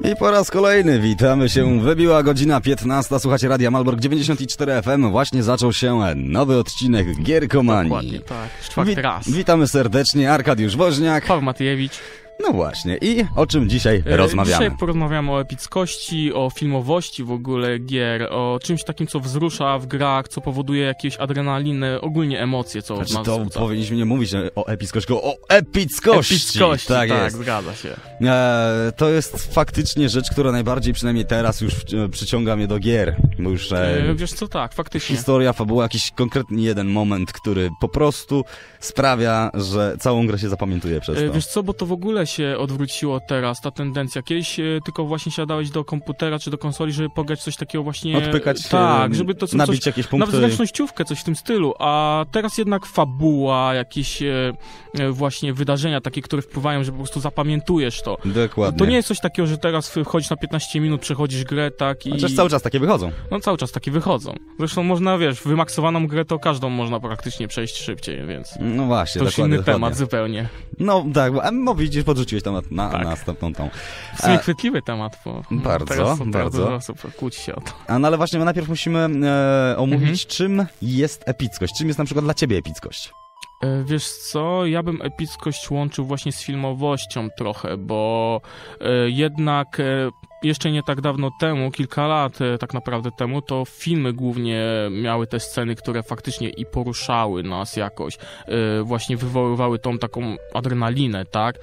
I po raz kolejny witamy się. Wybiła godzina 15. Słuchacie Radia Malbork 94 FM. Właśnie zaczął się nowy odcinek Gierkomanii. Dokładnie, tak. Czwarty raz. Witamy serdecznie. Arkadiusz Woźniak. Paweł Matyjewicz. No właśnie. I o czym dzisiaj rozmawiamy? Dzisiaj porozmawiamy o epickości, o filmowości w ogóle gier, o czymś takim, co wzrusza w grach, co powoduje jakieś adrenalinę, ogólnie emocje, co Znaczy, nas to wzrusza. powinniśmy nie mówić o epickości, tylko o epickości. Epickości, tak, jest. zgadza się. To jest faktycznie rzecz, która najbardziej, przynajmniej teraz już przyciąga mnie do gier. Bo już Wiesz co, tak, faktycznie. historia, fabuła, jakiś konkretny jeden moment, który po prostu sprawia, że całą grę się zapamiętuje przez to. Wiesz co, bo to w ogóle się odwróciło teraz, ta tendencja. Kiedyś tylko właśnie siadałeś do komputera czy do konsoli, żeby pograć coś takiego właśnie... Odpykać, tak, żeby to nabić jakieś punkty. Nawet zręcznościówkę, coś w tym stylu, a teraz jednak fabuła, jakieś właśnie wydarzenia takie, które wpływają, że po prostu zapamiętujesz to. Dokładnie. To nie jest coś takiego, że teraz wchodzisz na 15 minut, przechodzisz grę, tak i... Chociaż cały czas takie wychodzą. No cały czas takie wychodzą. Zresztą można, wiesz, wymaksowaną grę to każdą można praktycznie przejść szybciej, więc... No właśnie, to już dokładnie. inny temat zupełnie. No tak, no widzisz, podrzuciłeś temat na Tak. następną tą. W sumie chwytliwy temat, bo Bardzo, teraz bardzo. dużo osób kłóci się o to. No ale właśnie my najpierw musimy omówić, czym jest epickość. Czym jest na przykład dla ciebie epickość? Wiesz co, ja bym epickość łączył właśnie z filmowością trochę, bo jednak jeszcze nie tak dawno temu, kilka lat tak naprawdę temu, to filmy głównie miały te sceny, które faktycznie i poruszały nas jakoś, właśnie wywoływały tą taką adrenalinę, tak?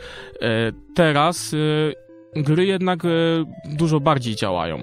Teraz gry jednak dużo bardziej działają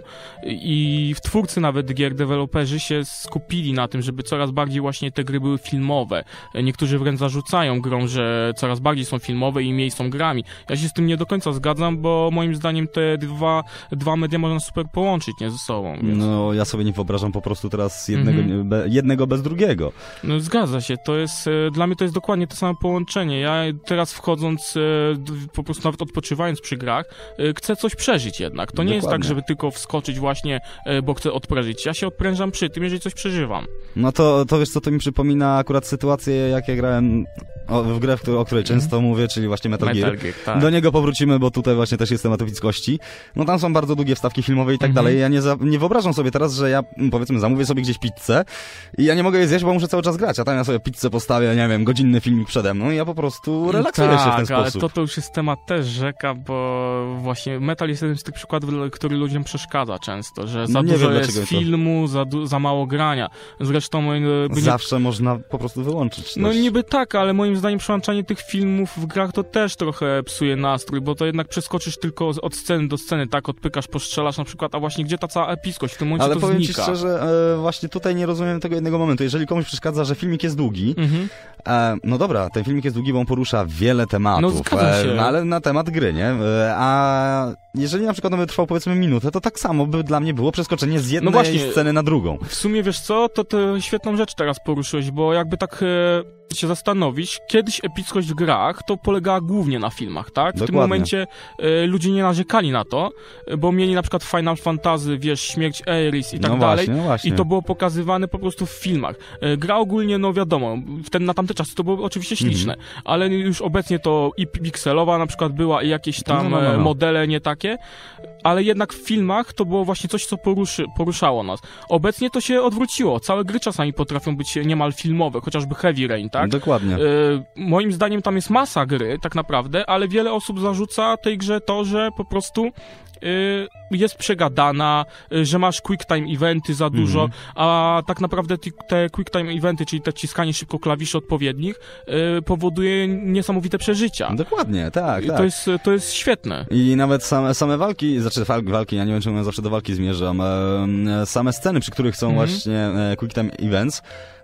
i twórcy nawet gier, deweloperzy się skupili na tym, żeby coraz bardziej właśnie te gry były filmowe. Niektórzy wręcz zarzucają grom, że coraz bardziej są filmowe i mniej są grami. Ja się z tym nie do końca zgadzam, bo moim zdaniem te dwa media można super połączyć, nie ze sobą. Więc... No ja sobie nie wyobrażam po prostu teraz jednego bez drugiego. No zgadza się, to jest, dla mnie to jest dokładnie to samo połączenie. Ja teraz wchodząc, po prostu nawet odpoczywając przy grach, chcę coś przeżyć jednak. To nie jest tak, żeby tylko wskoczyć właśnie, bo chcę odprężyć. Ja się odprężam przy tym, jeżeli coś przeżywam. No to wiesz co, to mi przypomina akurat sytuację, jak ja grałem w grę, o której często mówię, czyli właśnie Metal Gear. Tak. Do niego powrócimy, bo tutaj właśnie też jest temat epickości. No tam są bardzo długie wstawki filmowe i tak dalej. Ja nie wyobrażam sobie teraz, że ja, powiedzmy, zamówię sobie gdzieś pizzę i ja nie mogę jej zjeść, bo muszę cały czas grać, a tam ja sobie pizzę postawię, nie wiem, godzinny filmik przede mną i ja po prostu relaksuję się w ten sposób. Ale to już jest temat też rzeka, bo właśnie Metal jest jeden z tych przykładów, który ludziom przeszkadza często, że za dużo jest filmu, za mało grania. Zresztą zawsze można po prostu wyłączyć coś. No niby tak, ale moim zdaniem przełączanie tych filmów w grach to też trochę psuje nastrój, bo to jednak przeskoczysz tylko od sceny do sceny, tak, odpykasz, postrzelasz na przykład, a właśnie gdzie ta cała epickość? W tym momencie ale to powiem znika. ci szczerze, właśnie tutaj nie rozumiem tego jednego momentu. Jeżeli komuś przeszkadza, że filmik jest długi, no dobra, ten filmik jest długi, bo on porusza wiele tematów, no, zgadza się. Ale na temat gry, nie? A jeżeli na przykład on by trwał powiedzmy minutę, to tak samo by dla mnie było przeskoczenie z jednej sceny na drugą. W sumie wiesz co, to świetną rzecz teraz poruszyłeś, bo jakby tak się zastanowić, kiedyś epickość w grach to polegała głównie na filmach, tak? W Dokładnie. tym momencie ludzie nie narzekali na to, bo mieli na przykład Final Fantasy, wiesz, Śmierć Aeris i tak dalej. Właśnie. I to było pokazywane po prostu w filmach. Gra ogólnie, no wiadomo, na tamte czasy to było oczywiście śliczne, ale już obecnie to i pikselowa na przykład była i jakieś tam modele nie takie, ale jednak w filmach to było właśnie coś, co poruszało nas. Obecnie to się odwróciło. Całe gry czasami potrafią być niemal filmowe, chociażby Heavy Rain, tak? Dokładnie. Moim zdaniem tam jest masa gry, tak naprawdę, ale wiele osób zarzuca tej grze to, że po prostu jest przegadana, że masz quick time eventy za dużo, a tak naprawdę te quick time eventy, czyli te ciskanie szybko klawiszy odpowiednich, powoduje niesamowite przeżycia. Dokładnie, tak. To jest świetne. I nawet same walki, walki, ja nie wiem, czemu ja zawsze do walki zmierzam, same sceny, przy których są właśnie quick time events,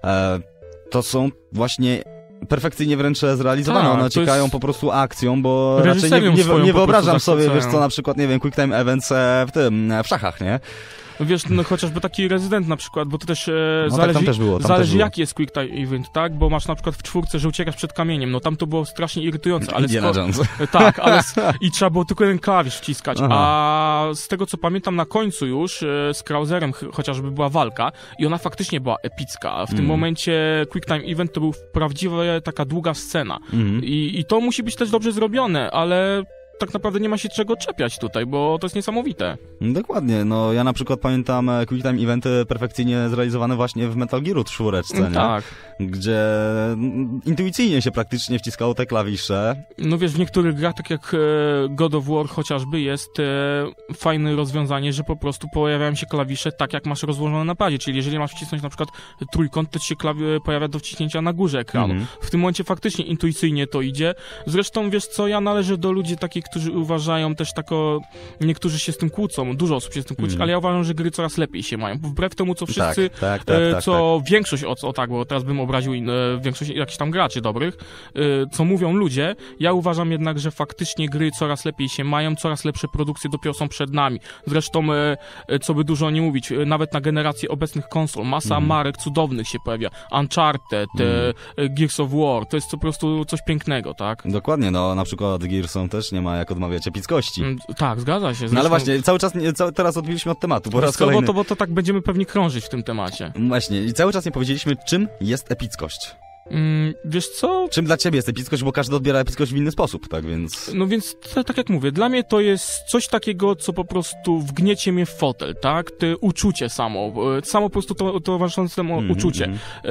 to są właśnie perfekcyjnie wręcz zrealizowane. One ciekają po prostu akcją, bo raczej nie wyobrażam sobie, wiesz co, na przykład, nie wiem, quick time events w szachach, nie? Wiesz, no chociażby taki Rezydent na przykład, bo to też zależy, tam też było, zależy jaki jest quick time event, tak? Bo masz na przykład w 4, że uciekasz przed kamieniem, no tam to było strasznie irytujące, ale tak, i trzeba było tylko jeden klawisz wciskać, a z tego co pamiętam na końcu już z Krauserem chociażby była walka i ona faktycznie była epicka, a w tym momencie quick time event to był prawdziwa taka długa scena i to musi być też dobrze zrobione, ale tak naprawdę nie ma się czego czepiać tutaj, bo to jest niesamowite. Dokładnie, no ja na przykład pamiętam Quick Time eventy perfekcyjnie zrealizowane właśnie w Metal Gearu 4, nie? Tak. Gdzie intuicyjnie się praktycznie wciskało te klawisze. No wiesz, w niektórych grach, tak jak God of War chociażby, jest fajne rozwiązanie, że po prostu pojawiają się klawisze tak, jak masz rozłożone na padzie, czyli jeżeli masz wcisnąć na przykład trójkąt, to ci się pojawia do wciśnięcia na górze ekranu. W tym momencie faktycznie intuicyjnie to idzie. Zresztą, wiesz co, ja należę do ludzi takich, którzy uważają też niektórzy się z tym kłócą, dużo osób się z tym kłóci, ale ja uważam, że gry coraz lepiej się mają. Wbrew temu, co wszyscy, większość, bo teraz bym obraził większość jakichś tam graczy dobrych, co mówią ludzie, ja uważam jednak, że faktycznie gry coraz lepiej się mają, coraz lepsze produkcje dopiero są przed nami. Zresztą, co by dużo nie mówić, nawet na generację obecnych konsol, masa marek cudownych się pojawia. Uncharted, Gears of War, to jest po prostu coś pięknego, tak? Dokładnie, no na przykład Gearsom też nie ma jak odmawiać epickości. Tak, zgadza się. Zresztą... No ale właśnie, cały czas, teraz odbiliśmy od tematu, po raz kolejny. Bo to tak będziemy pewnie krążyć w tym temacie. Właśnie, i cały czas nie powiedzieliśmy, czym jest epickość. Wiesz co? Czym dla ciebie jest epickość, bo każdy odbiera epickość w inny sposób, tak więc... No więc, tak jak mówię, dla mnie to jest coś takiego, co po prostu wgniecie mnie w fotel, tak? Uczucie samo po prostu towarzyszące temu uczucie.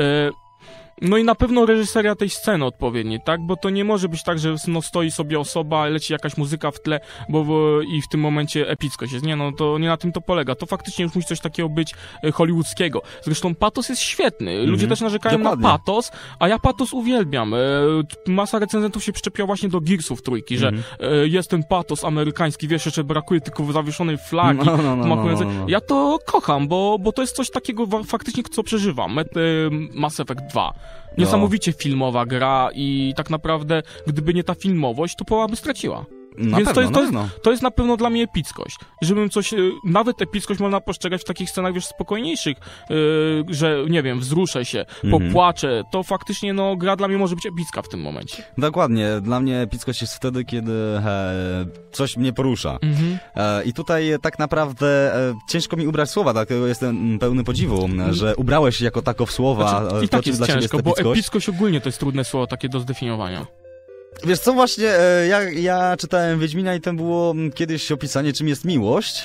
No i na pewno reżyseria tej sceny odpowiedniej, tak? Bo to nie może być tak, że stoi sobie osoba, leci jakaś muzyka w tle, i w tym momencie epickość jest. Nie, no to nie na tym to polega. To faktycznie już musi coś takiego być hollywoodzkiego. Zresztą patos jest świetny. Ludzie też narzekają na patos, a ja patos uwielbiam. Masa recenzentów się przyczepiła właśnie do Gearsów trójki, że jest ten patos amerykański, wiesz, jeszcze brakuje tylko zawieszonej flagi. Ja to kocham, bo to jest coś takiego faktycznie, co przeżywam. Mass Effect 2. Niesamowicie filmowa gra i tak naprawdę, gdyby nie ta filmowość, to połowa by straciła. Więc to jest na pewno dla mnie epickość. Żebym coś, nawet epickość można postrzegać w takich scenach, wiesz, spokojniejszych, że, nie wiem, wzruszę się, popłaczę, to faktycznie, gra dla mnie może być epicka w tym momencie. Dokładnie. Dla mnie epickość jest wtedy, kiedy coś mnie porusza. I tutaj tak naprawdę ciężko mi ubrać słowa, dlatego jestem pełny podziwu, że ubrałeś jako tako w słowa. I tak jest ciężko, bo epickość ogólnie to jest trudne słowo takie do zdefiniowania. Wiesz co, właśnie, ja czytałem Wiedźmina i tam było kiedyś opisanie, czym jest miłość.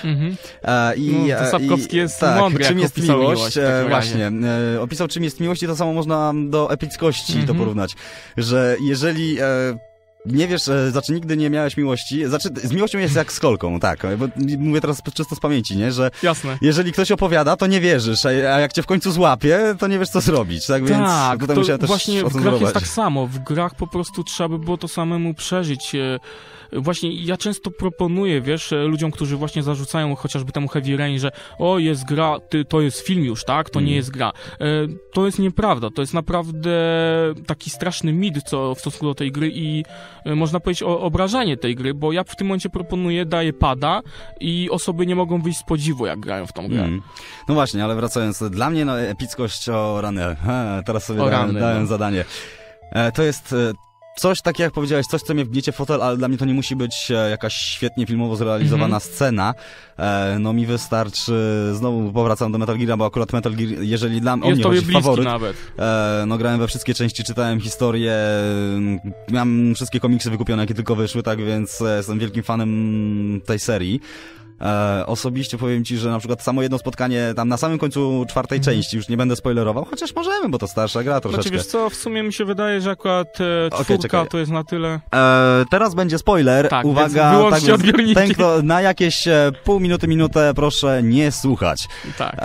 To Sapkowski jest mądry, czym jest miłość. Właśnie, opisał, czym jest miłość i to samo można do epickości to porównać. Że jeżeli... nie wiesz, nigdy nie miałeś miłości. Z miłością jest jak z kolką, tak. Bo mówię teraz czysto z pamięci, nie? Że jeżeli ktoś opowiada, to nie wierzysz, a jak cię w końcu złapie, to nie wiesz, co zrobić. Tak, więc tutaj musiałem też właśnie w grach jest tak samo. W grach po prostu trzeba by było to samemu przeżyć. Właśnie ja często proponuję, wiesz, ludziom, którzy właśnie zarzucają chociażby temu Heavy Rain, że jest gra, to jest film już, tak? To nie jest gra. To jest nieprawda. To jest naprawdę taki straszny mit w stosunku do tej gry i można powiedzieć o obrażanie tej gry, bo ja w tym momencie proponuję, daję pada i osoby nie mogą wyjść z podziwu, jak grają w tą grę. No właśnie, ale wracając, dla mnie epickość teraz sobie dałem zadanie. To jest... coś takiego, jak powiedziałeś, coś, co mnie wgniecie w fotel, ale dla mnie to nie musi być jakaś świetnie filmowo zrealizowana scena. Mi wystarczy, znowu powracam do Metal Geara, bo akurat Metal Gear, jeżeli dla mnie chodzi faworyt, nawet. Grałem we wszystkie części, czytałem historię, miałem wszystkie komiksy wykupione, jakie tylko wyszły, tak więc jestem wielkim fanem tej serii. Osobiście powiem ci, że na przykład samo jedno spotkanie tam na samym końcu czwartej części, już nie będę spoilerował, chociaż możemy, bo to starsza gra troszeczkę. Znaczy wiesz co, w sumie mi się wydaje, że akurat czwórka to jest na tyle... teraz będzie spoiler, tak, uwaga, wyłączcie odbiorniki. Ten, kto na jakieś pół minuty, minutę, proszę nie słuchać. Tak.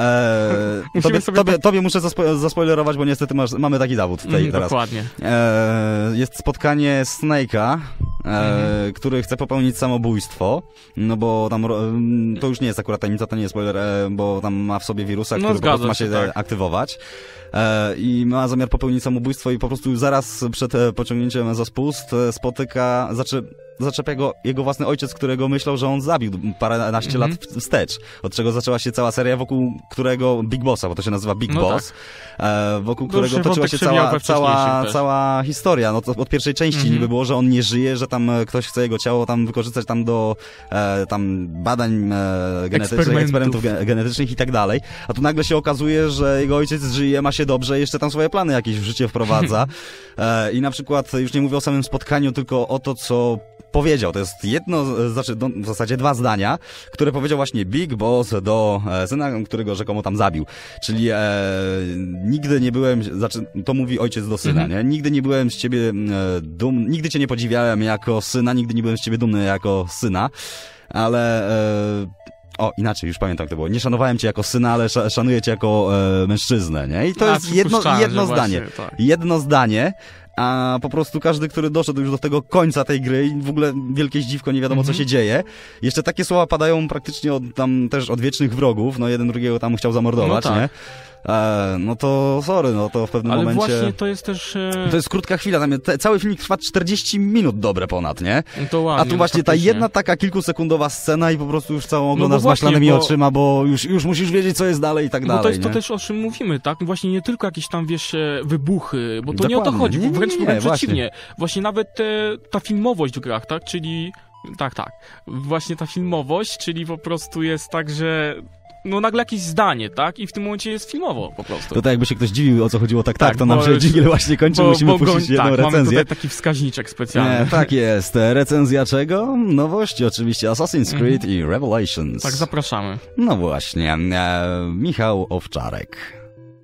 Tobie muszę zaspoilerować, bo niestety mamy taki zawód tutaj teraz. Dokładnie. Jest spotkanie Snake'a, który chce popełnić samobójstwo, no bo tam to już nie jest akurat tajemnica, to nie jest spoiler, bo tam ma w sobie wirusa, który po prostu ma się aktywować. I ma zamiar popełnić samobójstwo i po prostu zaraz przed pociągnięciem za spust zaczepia go jego własny ojciec, którego myślał, że on zabił paręnaście lat wstecz. Od czego zaczęła się cała seria, wokół którego Big Bossa, bo to się nazywa Big Boss, wokół którego toczyła się cała historia. No to od pierwszej części niby było, że on nie żyje, że tam ktoś chce jego ciało tam wykorzystać tam do badań genetycznych, eksperymentów genetycznych i tak dalej. A tu nagle się okazuje, że jego ojciec żyje, ma się dobrze, jeszcze tam swoje plany jakieś w życie wprowadza. I na przykład, już nie mówię o samym spotkaniu, tylko o to, co powiedział. To jest w zasadzie 2 zdania, które powiedział właśnie Big Boss do syna, którego rzekomo tam zabił. Czyli nigdy nie byłem, to mówi ojciec do syna, nie? Nigdy nie byłem z ciebie dumny, nigdy cię nie podziwiałem jako syna, nigdy nie byłem z ciebie dumny jako syna, ale... inaczej, już pamiętam, jak to było. Nie szanowałem cię jako syna, ale szanuję cię jako mężczyznę, nie? I to jest jedno zdanie. Właśnie, tak. Jedno zdanie, a po prostu każdy, który doszedł już do tego końca tej gry i w ogóle wielkie zdziwko, nie wiadomo co się dzieje. Jeszcze takie słowa padają praktycznie też od wiecznych wrogów, no jeden drugiego tam chciał zamordować, no tak. Nie? No to sorry, no to w pewnym momencie... Ale właśnie to jest też... To jest krótka chwila, cały filmik trwa 40 minut dobre ponad, nie? No to ładnie, a tu właśnie ta jedna taka kilkusekundowa scena i po prostu już całą oglądasz z maślanymi oczyma, bo już musisz wiedzieć, co jest dalej i tak dalej. Bo to jest to też, o czym mówimy, tak? Właśnie nie tylko jakieś tam, wiesz, wybuchy, bo to nie o to chodzi, wręcz przeciwnie. Właśnie nawet ta filmowość w grach, tak? Czyli... Tak. Właśnie ta filmowość, czyli po prostu jest tak, że... No nagle jakieś zdanie, tak? I w tym momencie jest filmowo po prostu. To tak jakby się ktoś dziwił, o co chodziło, tak, to nam się dźwignię właśnie kończy, musimy puścić jedną recenzję. Mamy tutaj taki wskaźniczek specjalny. Tak jest. Recenzja czego? Nowości oczywiście, Assassin's Creed i Revelations. Tak, zapraszamy. No właśnie, Michał Owczarek.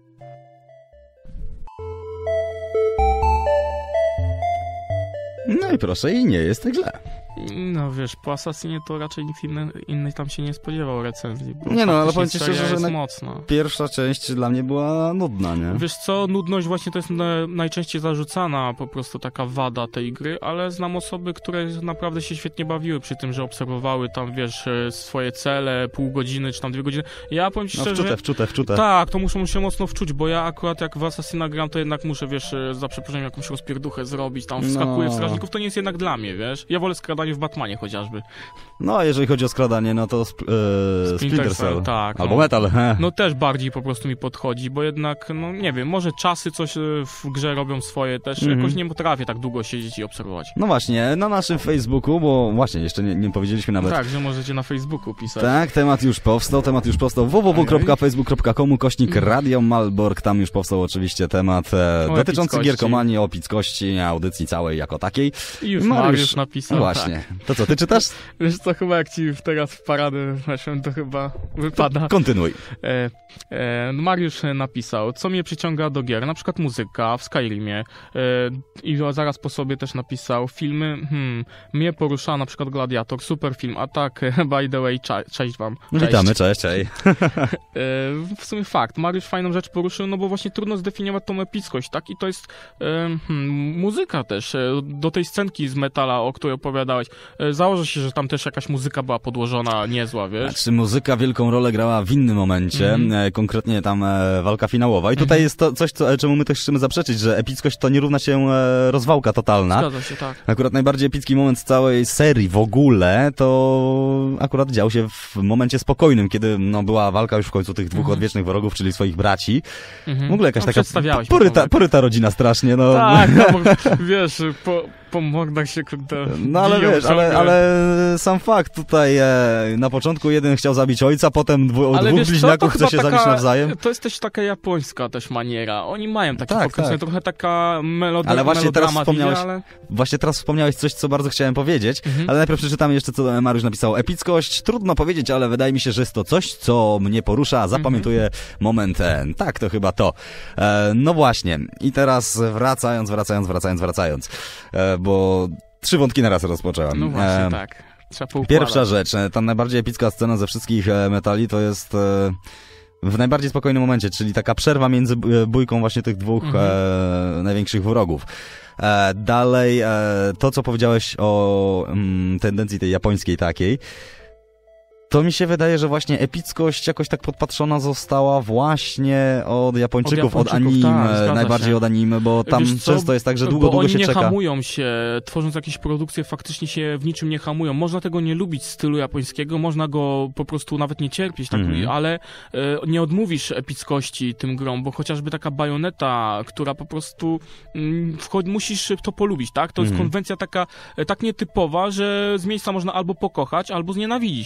No i proszę, i nie jest tak źle. No wiesz, po Assassinie to raczej nikt inny tam się nie spodziewał recenzji. Nie no, ale powiem ci szczerze, że mocna. Pierwsza część dla mnie była nudna, nie? Wiesz co, nudność właśnie to jest najczęściej zarzucana po prostu taka wada tej gry, ale znam osoby, które naprawdę się świetnie bawiły przy tym, że obserwowały tam, wiesz, swoje cele, pół godziny czy tam 2 godziny. Ja powiem ci szczerze, wczute. Tak, to muszę się mocno wczuć, bo ja akurat jak w Assassina gram, to jednak muszę, wiesz, za przeproszeniem jakąś rozpierduchę zrobić, tam wskakuję w strażników, to nie jest jednak dla mnie, wiesz? Ja wolę skradanie w Batmanie chociażby. No, jeżeli chodzi o skradanie, no to Splinter Cell. Tak. Albo Metal. No też bardziej po prostu mi podchodzi, bo jednak, no nie wiem, może czasy coś w grze robią swoje też, jakoś nie potrafię tak długo siedzieć i obserwować. No właśnie, na naszym Facebooku, bo właśnie, jeszcze nie powiedzieliśmy nawet. Tak, że możecie na Facebooku pisać. Tak, temat już powstał www.facebook.com/Radio Malbork, tam już powstał oczywiście temat dotyczący gierkomanii, opickości, audycji całej jako takiej. I już Mariusz napisał. Właśnie. Tak. To co, ty czytasz? Wiesz co, chyba jak ci teraz w paradę weszłem, to chyba wypada. To kontynuuj. Mariusz napisał, co mnie przyciąga do gier, na przykład muzyka w Skyrimie i zaraz po sobie też napisał filmy, mnie porusza na przykład Gladiator, super film, a tak, by the way, cześć wam. Cześć. Witamy, cześć. W sumie fakt, Mariusz fajną rzecz poruszył, no bo właśnie trudno zdefiniować tą epickość, tak? I to jest muzyka też, do tej scenki z Metala, o której opowiadałeś. Założę się, że tam też jakaś muzyka była podłożona niezła, wiesz? Znaczy muzyka wielką rolę grała w innym momencie, konkretnie tam walka finałowa. I tutaj jest to coś, czemu my też chcemy zaprzeczyć, że epickość to nie równa się rozwałka totalna. Zgadza się, tak. Akurat najbardziej epicki moment z całej serii w ogóle to akurat dział się w momencie spokojnym, kiedy była walka już w końcu tych dwóch odwiecznych wrogów, czyli swoich braci. W ogóle jakaś taka poryta rodzina strasznie, no. Tak, wiesz, po mordach się kurde. No ale wiesz, ale sam fakt tutaj na początku jeden chciał zabić ojca, potem dwóch bliźniaków chce się zabić nawzajem. To jest też taka japońska też maniera. Oni mają takie podkreślenie, trochę taka melodrama. Ale właśnie teraz wspomniałeś coś, co bardzo chciałem powiedzieć, ale najpierw przeczytam jeszcze, co Mariusz napisał. Epickość, trudno powiedzieć, ale wydaje mi się, że jest to coś, co mnie porusza, zapamiętuję moment ten. Tak, to chyba to. No właśnie. I teraz wracając. Bo 3 wątki na raz rozpocząłem. No właśnie, tak. Pierwsza rzecz, ta najbardziej epicka scena ze wszystkich metali to jest w najbardziej spokojnym momencie, czyli taka przerwa między bójką właśnie tych dwóch największych wrogów. Dalej, to co powiedziałeś o tendencji tej japońskiej takiej, to mi się wydaje, że właśnie epickość jakoś tak podpatrzona została właśnie od Japończyków, od anime, tak, najbardziej od anime, bo tam często jest tak, że długo się czeka. Oni nie hamują się, tworząc jakieś produkcje, faktycznie się w niczym nie hamują. Można tego nie lubić stylu japońskiego, można go po prostu nawet nie cierpieć, tak, ale nie odmówisz epickości tym grom, bo chociażby taka Bajoneta, która po prostu musisz to polubić, tak? To jest konwencja taka tak nietypowa, że z miejsca można albo pokochać, albo znienawidzić tą grę.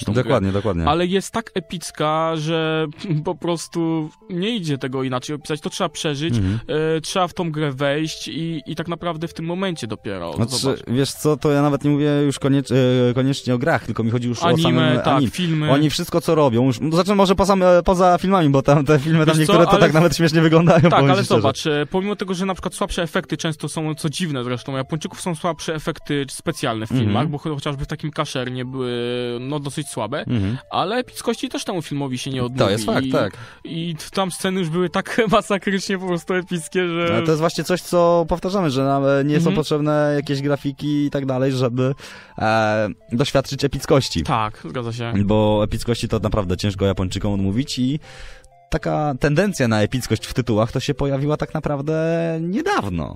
dokładnie. Ale jest tak epicka, że po prostu nie idzie tego inaczej opisać. To trzeba przeżyć, trzeba w tą grę wejść i tak naprawdę w tym momencie dopiero Znaczy, wiesz co, to ja nawet nie mówię już koniecznie o grach, tylko mi chodzi już o samym anime. Filmy. Oni wszystko co robią, już, znaczy może poza filmami, bo tam te filmy, tam niektóre to tak nawet śmiesznie wyglądają. Tak, ale zobacz, pomimo tego, że na przykład słabsze efekty często są, co dziwne zresztą, Japończyków są słabsze efekty specjalne w filmach, bo chociażby w takim Kaszernie były dosyć słabe, ale epickości też temu filmowi się nie odmówi. To jest fakt, tak. I tam sceny już były tak masakrycznie po prostu epickie, że... Ale to jest właśnie coś, co powtarzamy, że nie są potrzebne jakieś grafiki i tak dalej, żeby doświadczyć epickości. Tak, zgadza się. Bo epickości to naprawdę ciężko Japończykom odmówić i taka tendencja na epickość w tytułach to się pojawiła tak naprawdę niedawno.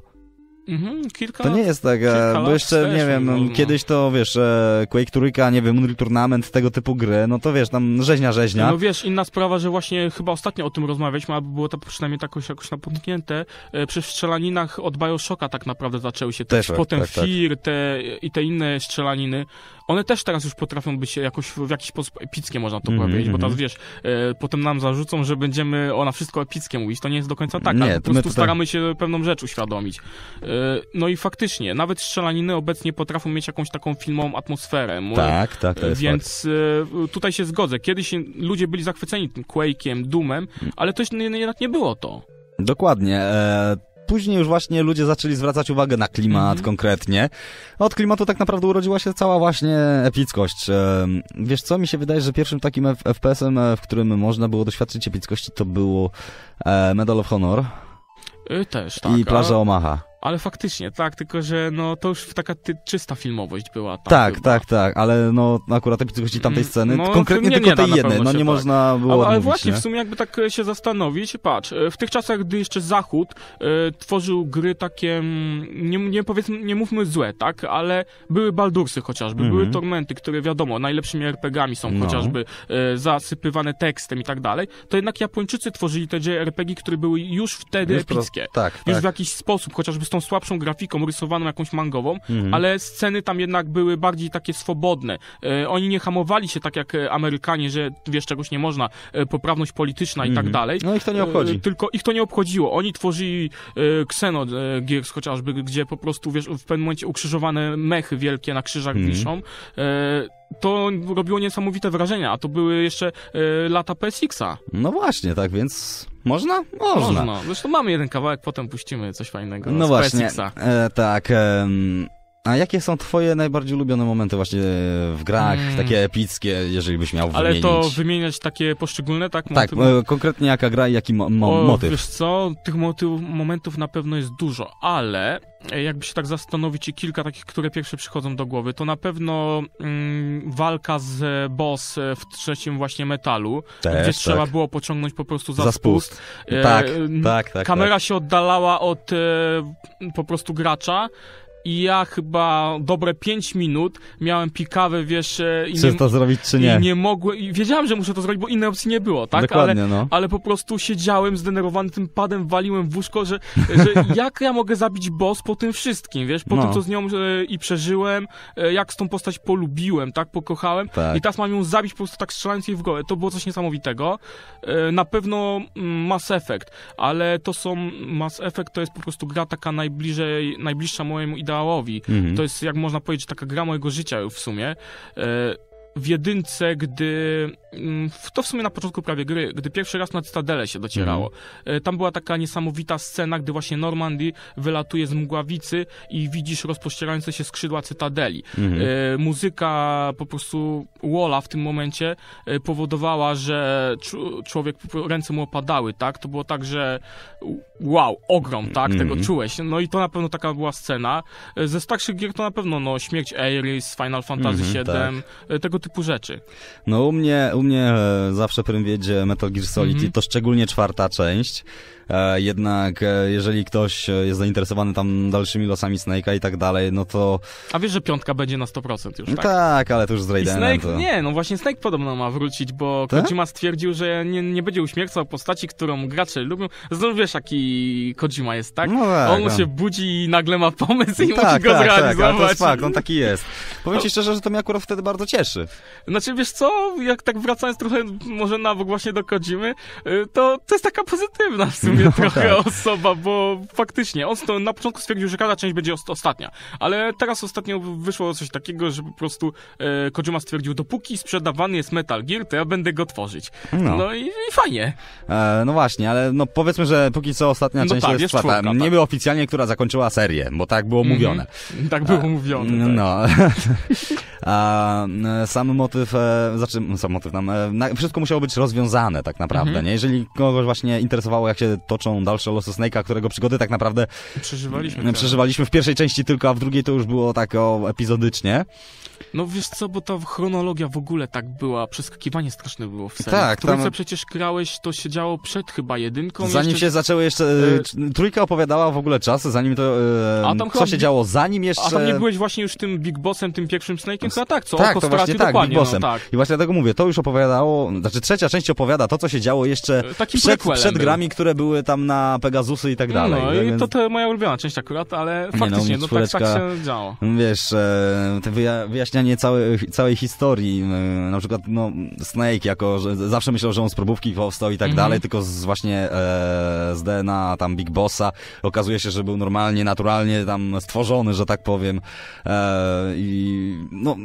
To nie jest tak, bo jeszcze, nie wiem, kiedyś to, wiesz, Quake Trójka, nie wiem, Unreal Tournament, tego typu gry, no to wiesz, tam rzeźnia. No wiesz, inna sprawa, że właśnie chyba ostatnio o tym rozmawialiśmy, albo było to przynajmniej tak jakoś napomknięte, przy strzelaninach od BioShocka tak naprawdę zaczęły się też, potem tak, Fear i te inne strzelaniny, one też teraz już potrafią być jakoś w jakiś sposób epickie, można to powiedzieć, bo teraz wiesz, potem nam zarzucą, że będziemy na wszystko epickie mówić, to nie jest do końca tak, ale po prostu staramy się pewną rzecz uświadomić. No i faktycznie, nawet strzelaniny obecnie potrafią mieć jakąś taką filmową atmosferę. Tak, to jest więc tutaj się zgodzę. Kiedyś ludzie byli zachwyceni tym Quake'iem, Doomem, ale to jednak nie było to. Dokładnie. Później już właśnie ludzie zaczęli zwracać uwagę na klimat konkretnie. Od klimatu tak naprawdę urodziła się cała właśnie epickość. Wiesz co, mi się wydaje, że pierwszym takim FPS-em, w którym można było doświadczyć epickości, to było Medal of Honor. Też, tak. I Plaża Omaha. Ale faktycznie, tak, tylko że no to już taka czysta filmowość była tam. Tak, ale no akurat epickości tamtej sceny, konkretnie tylko tej jednej, no nie można było odmówić, ale właśnie, nie? w sumie jakby tak się zastanowić, patrz, w tych czasach, gdy jeszcze Zachód tworzył gry takie, nie mówmy złe, tak, ale były Baldursy chociażby, były Tormenty, które wiadomo, najlepszymi RPG-ami są chociażby zasypywane tekstem i tak dalej, to jednak Japończycy tworzyli te JRPG, które były już wtedy epickie. Już w jakiś sposób, chociażby z tą słabszą grafiką, rysowaną jakąś mangową, ale sceny tam jednak były bardziej takie swobodne. Oni nie hamowali się tak jak Amerykanie, że wiesz, czegoś nie można, poprawność polityczna i tak dalej. No ich to nie obchodzi. Tylko ich to nie obchodziło. Oni tworzyli Xenogears chociażby, gdzie po prostu, wiesz, w pewnym momencie ukrzyżowane mechy wielkie na krzyżach wiszą. To robiło niesamowite wrażenie, a to były jeszcze lata PSX-a. No właśnie, tak więc można? Można. Zresztą mamy jeden kawałek, potem puścimy coś fajnego no z właśnie, PSX-a. Tak. A jakie są twoje najbardziej ulubione momenty właśnie w grach, takie epickie, jeżeli byś miał wymienić? Ale to wymieniać takie poszczególne, tak? Tak, konkretnie jaka gra i jaki motyw? Wiesz co, tych momentów na pewno jest dużo, ale jakby się tak zastanowić i kilka takich, które pierwsze przychodzą do głowy, to na pewno walka z boss w trzecim właśnie Metalu, gdzie trzeba było pociągnąć po prostu za spust. Tak. Kamera się oddalała od po prostu gracza. I ja chyba dobre 5 minut miałem pikawę, wiesz... Czy to zrobić, czy nie? I nie mogłem... I wiedziałem, że muszę to zrobić, bo innej opcji nie było, tak? Dokładnie, ale po prostu siedziałem zdenerwowany tym padem, waliłem w łóżko, że jak ja mogę zabić boss po tym wszystkim, wiesz? Po tym, co z nią i przeżyłem, jak z tą postać polubiłem, tak? Pokochałem. I teraz mam ją zabić po prostu tak strzelając jej w głowę. To było coś niesamowitego. Na pewno Mass Effect, ale Mass Effect to jest po prostu gra taka najbliższa mojemu ideałowi. To jest, jak można powiedzieć, taka gra mojego życia w sumie. W jedynce, to w sumie na początku prawie gry, gdy pierwszy raz na Cytadelę się docierało. Tam była taka niesamowita scena, gdy właśnie Normandy wylatuje z mgławicy i widzisz rozpościerające się skrzydła Cytadeli. Muzyka po prostu Walla w tym momencie powodowała, że człowiek, ręce mu opadały, tak? To było tak, że wow, ogrom, tak? Tego czułeś. No i to na pewno taka była scena. Ze starszych gier to na pewno, Śmierć Ares, Final Fantasy VII, tego typu rzeczy. No u mnie zawsze prym wiedzie Metal Gear Solid i to szczególnie 4. część. Jednak jeżeli ktoś jest zainteresowany tam dalszymi losami Snake'a i tak dalej, no to... A wiesz, że 5 będzie na 100% już, tak? Tak, ale to już z I Raidenem. Snake, nie, no właśnie Snake podobno ma wrócić, bo Tak? Kojima stwierdził, że nie będzie uśmiercał postaci, którą gracze lubią. Zresztą wiesz, jaki Kojima jest, tak? No tak, On mu no. się budzi i nagle ma pomysł i musi Tak, go tak, zrealizować. ale to jest fakt, on taki jest. Powiem ci szczerze, że to mnie akurat wtedy bardzo cieszy. Znaczy, wiesz co, jak tak wracając trochę może na bok właśnie do Kojimy, to jest taka pozytywna w sumie trochę osoba, bo faktycznie, on na początku stwierdził, że każda część będzie ostatnia, ale teraz ostatnio wyszło coś takiego, że po prostu Kojima stwierdził, dopóki sprzedawany jest Metal Gear, to ja będę go tworzyć. No i fajnie. No właśnie, ale no powiedzmy, że póki co ostatnia No część tak, jest jest czwarta. czwórka, tak. Niby oficjalnie, która zakończyła serię, bo tak było mówione. Tak było mówione. Tak. No. Sam motyw, wszystko musiało być rozwiązane tak naprawdę, nie? Jeżeli kogoś właśnie interesowało, jak się toczą dalsze losy Snake'a, którego przygody tak naprawdę przeżywaliśmy w pierwszej części tylko, a w drugiej to już było tak epizodycznie. No wiesz co, bo ta chronologia w ogóle tak była, przeskakiwanie straszne było w serii. Tak, w trójce tam... przecież grałeś, to się działo przed chyba jedynką. Zanim jeszcze... się zaczęły jeszcze, trójka opowiadała w ogóle czasy, zanim to, co się działo, zanim jeszcze... A tam nie byłeś właśnie już tym Big Bossem, tym pierwszym Snake'iem? Chyba tak, co? Tak, Oko to właśnie stracił, tak, dokładnie, Big Bossem. No, tak. I właśnie dlatego mówię, to już opowiadało, znaczy trzecia część opowiada to, co się działo jeszcze przed grami, które były tam na Pegasusy i tak dalej. No i więc... to moja ulubiona część akurat, ale faktycznie, tak się działo. Wiesz, te wyjaśnianie całej historii, na przykład, no, Snake jako, że zawsze myślał, że on z probówki powstał i tak dalej, tylko właśnie z DNA tam Big Bossa okazuje się, że był normalnie, naturalnie tam stworzony, że tak powiem. I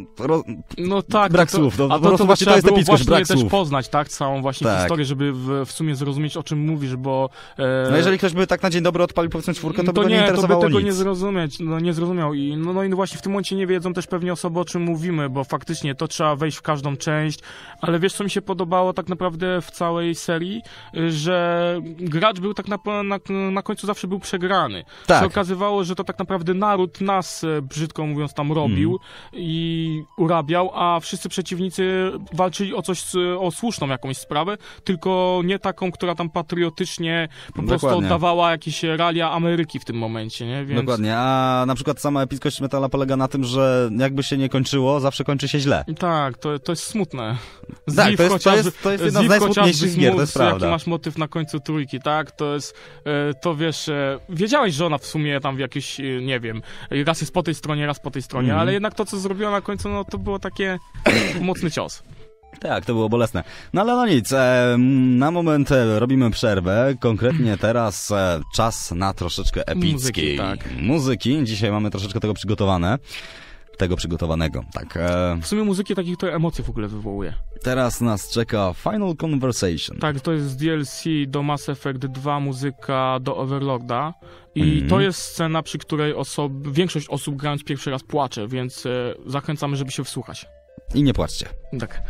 no tak, brak słów. A po prostu właśnie to jest epickość, brak też słów. poznać, tak, całą właśnie historię, żeby w sumie zrozumieć, o czym mówisz, bo... No jeżeli ktoś by tak na dzień dobry odpalił powiedzmy czwórkę, to by go nie interesowało to by tego nic. nie zrozumiał. I no i właśnie w tym momencie nie wiedzą też pewnie osoby, o czym mówimy, bo faktycznie to trzeba wejść w każdą część, ale wiesz, co mi się podobało tak naprawdę w całej serii, że gracz był tak na końcu zawsze był przegrany. Tak. Się okazywało, że to tak naprawdę naród nas, brzydko mówiąc, tam robił i urabiał, a wszyscy przeciwnicy walczyli o słuszną jakąś sprawę, tylko nie taką, która tam patriotycznie po prostu oddawała jakieś realia Ameryki w tym momencie, nie? Więc... Dokładnie, a na przykład sama epickość Metala polega na tym, że jakby się nie kończyło, zawsze kończy się źle. Tak, to jest smutne. Tak, to jest jedna z najsmutniejszych gier, to jest prawda. Jaki masz motyw na końcu trójki, tak? To jest, to wiesz, wiedziałeś, że ona w sumie tam w jakieś, nie wiem, raz jest po tej stronie, raz po tej stronie, ale jednak to, co zrobiła na końcu, no to było takie mocny cios. Tak, to było bolesne. No ale no nic, na moment robimy przerwę, konkretnie teraz czas na troszeczkę epickiej muzyki. Dzisiaj mamy troszeczkę tego przygotowanego, tak. W sumie muzyki takich, które emocje w ogóle wywołuje. Teraz nas czeka Final Conversation. Tak, to jest DLC do Mass Effect 2, muzyka do Overlorda i to jest scena, przy której większość osób grając pierwszy raz płacze, więc zachęcamy, żeby się wsłuchać. I nie płaczcie. Tak.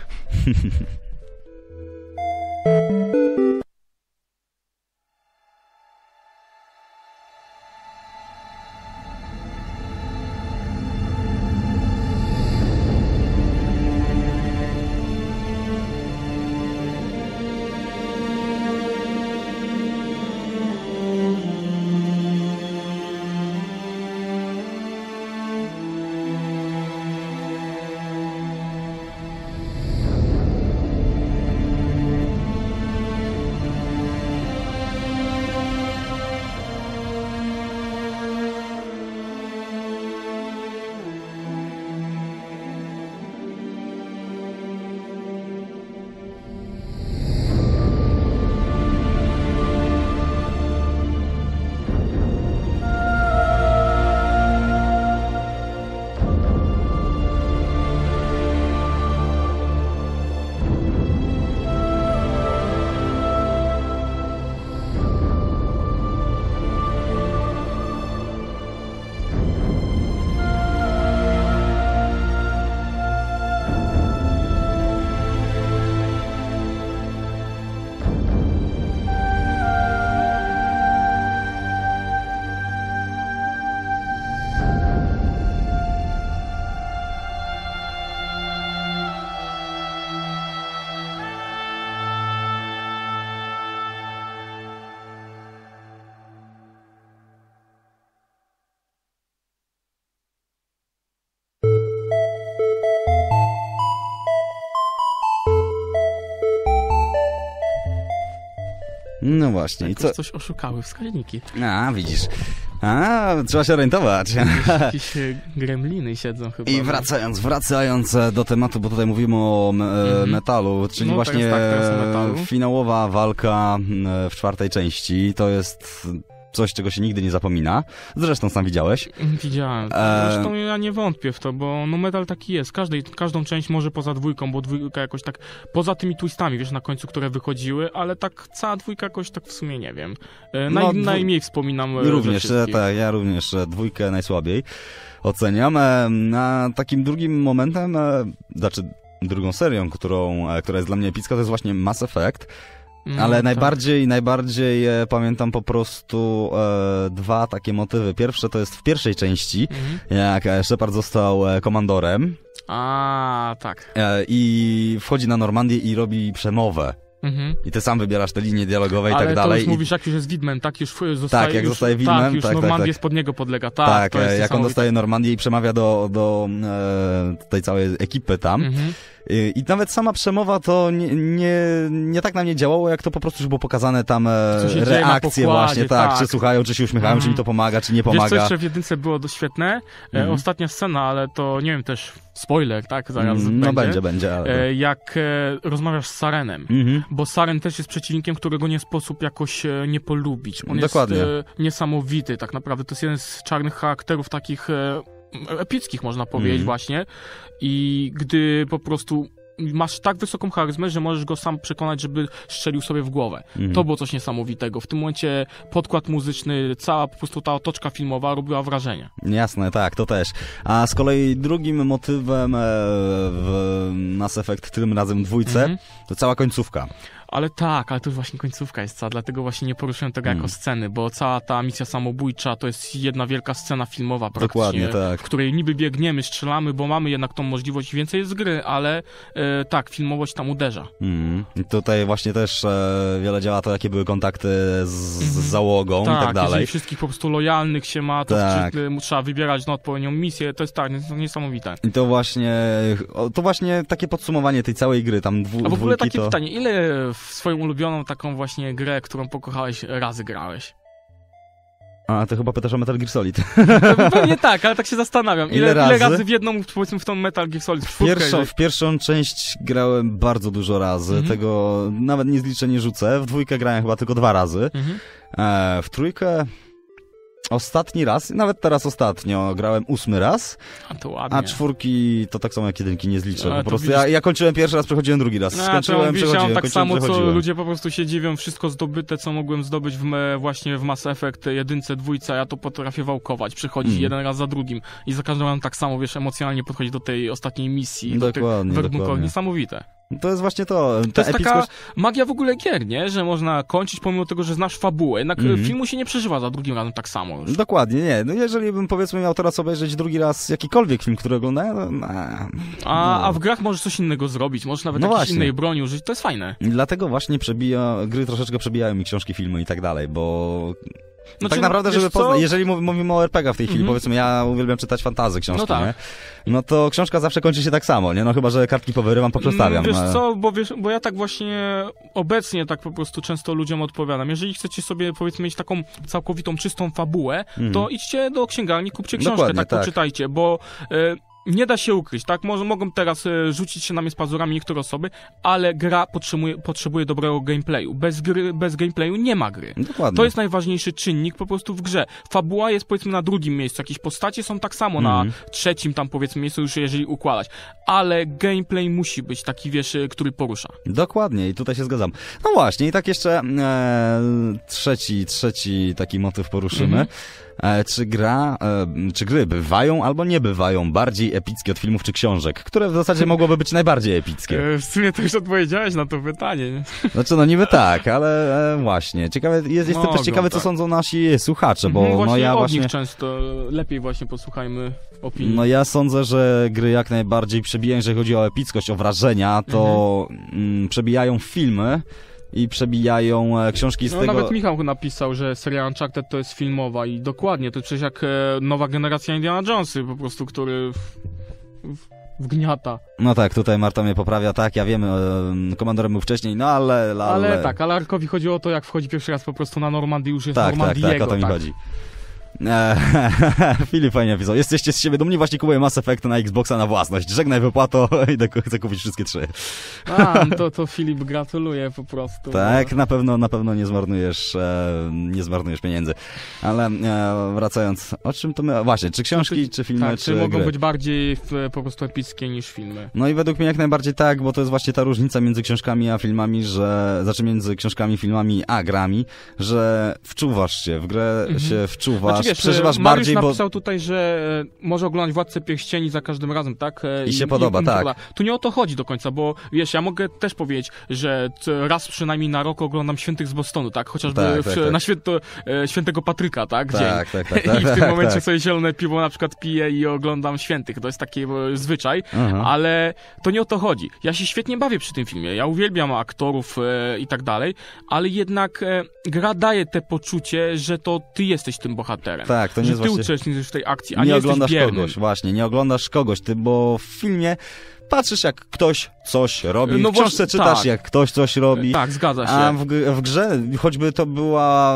No właśnie. I co? Coś oszukały wskaźniki. A, widzisz. Trzeba się orientować. Jakieś gremliny siedzą chyba. I wracając do tematu, bo tutaj mówimy o metalu, czyli właśnie finałowa walka w 4. części, to jest coś, czego się nigdy nie zapomina. Zresztą sam widziałeś. Widziałem. Zresztą ja nie wątpię w to, bo no metal taki jest. Każdą część może poza 2, bo 2 jakoś tak, poza tymi twistami, wiesz, na końcu, które wychodziły, ale tak cała 2 jakoś tak w sumie nie wiem. Najmniej wspominam. Również, tak, ja również 2 najsłabiej oceniam. A takim drugim momentem, drugą serią, która jest dla mnie epicka, to jest właśnie Mass Effect. Ale najbardziej pamiętam po prostu 2 takie motywy. Pierwsze to jest w pierwszej części, jak Shepard został komandorem. Tak. I wchodzi na Normandię i robi przemowę. I ty sam wybierasz te linie dialogowe i tak dalej. Ale to już mówisz, jak już jest widmem, tak? Już zostaje... Tak, jak zostaje widmem. Tak, już Normandię spod niego podlega. Tak, jak on dostaje Normandię i przemawia do tej całej ekipy tam. I nawet sama przemowa to nie tak na mnie działało, jak to po prostu już było pokazane tam reakcje właśnie, tak, czy słuchają, czy się uśmiechają, czy mi to pomaga, czy nie pomaga. Wiesz, co jeszcze w 1 było świetne? Ostatnia scena, ale to nie wiem też, spoiler, tak? Zaraz będzie. Ale... Jak rozmawiasz z Sarenem, bo Saren też jest przeciwnikiem, którego nie sposób jakoś nie polubić. On jest niesamowity, tak naprawdę. To jest jeden z czarnych charakterów takich epickich, można powiedzieć, właśnie. I gdy po prostu masz tak wysoką charyzmę, że możesz go sam przekonać, żeby strzelił sobie w głowę. To było coś niesamowitego. W tym momencie podkład muzyczny, cała po prostu ta otoczka filmowa robiła wrażenie. Jasne, tak, to też. A z kolei drugim motywem w Mass Effect, tym razem 2, to cała końcówka. Ale to już właśnie końcówka jest cała, dlatego właśnie nie poruszyłem tego jako sceny, bo cała ta misja samobójcza to jest jedna wielka scena filmowa praktycznie, dokładnie, tak. W której niby biegniemy, strzelamy, bo mamy jednak tą możliwość, więcej jest gry, ale tak, filmowość tam uderza. Tutaj właśnie też wiele działa to, jakie były kontakty z załogą i tak dalej. Jeżeli wszystkich po prostu lojalnych się ma, to trzeba wybierać na odpowiednią misję, to jest niesamowite. I to właśnie takie podsumowanie tej całej gry, tam A w ogóle takie pytanie, ile w swoją ulubioną taką właśnie grę, którą pokochałeś, razy grałeś? A, ty chyba pytasz o Metal Gear Solid. Pewnie tak, ale tak się zastanawiam. Ile razy w jedną, powiedzmy, w tą Metal Gear Solid? W pierwszą część grałem bardzo dużo razy, tego nawet nie zliczę, nie rzucę. W 2 grałem chyba tylko 2 razy. W 3 ostatni raz, nawet teraz ostatnio, grałem 8 raz, a 4 to tak samo jak 1 nie zliczę. Po prostu ja kończyłem pierwszy raz, przechodziłem drugi raz. Skończyłem, przechodziłem, tak samo, co ludzie po prostu się dziwią, wszystko zdobyte, co mogłem zdobyć właśnie w Mass Effect 1, 2, ja to potrafię wałkować, przychodzić jeden raz za drugim i za każdym razem tak samo, wiesz, emocjonalnie podchodzić do tej ostatniej misji. Dokładnie. Niesamowite. To jest właśnie to. To jest taka magia w ogóle gier, nie? Że można kończyć pomimo tego, że znasz fabułę. Jednak filmu się nie przeżywa za drugim razem tak samo już. Dokładnie, nie. No jeżeli bym, powiedzmy, miał teraz obejrzeć drugi raz jakikolwiek film, który oglądałem, a w grach możesz coś innego zrobić, możesz nawet jakiejś innej broni użyć, to jest fajne. Dlatego właśnie gry troszeczkę przebijają mi książki, filmy i tak dalej, bo... tak naprawdę, żeby poznać, jeżeli mówimy o RPG w tej chwili, powiedzmy, ja uwielbiam czytać fantasy książki, nie? No to książka zawsze kończy się tak samo, nie? No chyba, że kartki powyrywam, poprzestawiam. Wiesz co, bo ja tak właśnie obecnie tak po prostu często ludziom odpowiadam. Jeżeli chcecie sobie, powiedzmy, mieć taką całkowitą, czystą fabułę, to idźcie do księgarni, kupcie książkę, dokładnie, tak poczytajcie, bo... nie da się ukryć, tak? Mogą teraz rzucić się na mnie z pazurami niektóre osoby, ale gra potrzebuje dobrego gameplayu. Bez gameplayu nie ma gry. Dokładnie. To jest najważniejszy czynnik po prostu w grze. Fabuła jest, powiedzmy, na drugim miejscu. Jakieś postacie są tak samo na trzecim tam, powiedzmy, miejscu już jeżeli układać. Ale gameplay musi być taki, wiesz, który porusza. Dokładnie i tutaj się zgadzam. No właśnie, i tak jeszcze trzeci taki motyw poruszymy. Czy gry bywają albo nie bywają bardziej epickie od filmów czy książek, które w zasadzie mogłyby być najbardziej epickie? W sumie to już odpowiedziałeś na to pytanie, nie? Znaczy, no niby tak, ale właśnie. Jestem też ciekawy, co sądzą nasi słuchacze, bo właśnie od nich często lepiej właśnie posłuchajmy opinii. No ja sądzę, że gry jak najbardziej przebijają, jeżeli chodzi o epickość, o wrażenia, to przebijają filmy, i przebijają książki z tego... Nawet Michał napisał, że seria Uncharted to jest filmowa i dokładnie, to jest przecież jak nowa generacja Indiana Jonesy po prostu, który wgniata. No tak, tutaj Marta mnie poprawia, tak, ja wiem, komandorem był wcześniej, no ale... Ale Arkowi chodzi o to, jak wchodzi pierwszy raz po prostu na Normandię, już jest tak, Normandiego. Tak, o to mi chodzi. Filip fajnie napisał. Jesteście z siebie dumni, właśnie kupuję Mass Effect na Xboxa na własność. Żegnaj wypłato, idę chcę kupić wszystkie 3. To Filip gratuluję po prostu. Tak, na pewno nie zmarnujesz pieniędzy. Ale wracając, o czym to my... Właśnie, czy książki, czy filmy, tak, czy mogą gry? być bardziej po prostu epickie niż filmy. No i według mnie jak najbardziej tak, bo to jest właśnie ta różnica między książkami a filmami, między książkami, filmami a grami, że wczuwasz się, w grę się wczuwasz, znaczy, wiesz, przeżywasz Mariusz bardziej, bo... napisał tutaj, że może oglądać Władcę Pierścieni za każdym razem, tak? I się podoba, tak. Tu nie o to chodzi do końca, bo wiesz, ja mogę też powiedzieć, że raz przynajmniej na rok oglądam Świętych z Bostonu, tak? Chociażby tak. Na Świętego Patryka, tak? Dzień. Tak. I w tym momencie sobie zielone piwo na przykład piję i oglądam Świętych. To jest taki zwyczaj, ale to nie o to chodzi. Ja się świetnie bawię przy tym filmie. Ja uwielbiam aktorów i tak dalej, ale jednak gra daje te poczucie, że to ty jesteś tym bohaterem. Tak, to nie że jest ty właśnie... uczestniczysz w tej akcji, a nie jesteś oglądasz biernym. kogoś, właśnie, nie oglądasz kogoś, bo w filmie patrzysz, jak ktoś coś robi, no w książce czytasz, tak. jak ktoś coś robi. Tak, zgadza się. A w grze, choćby to była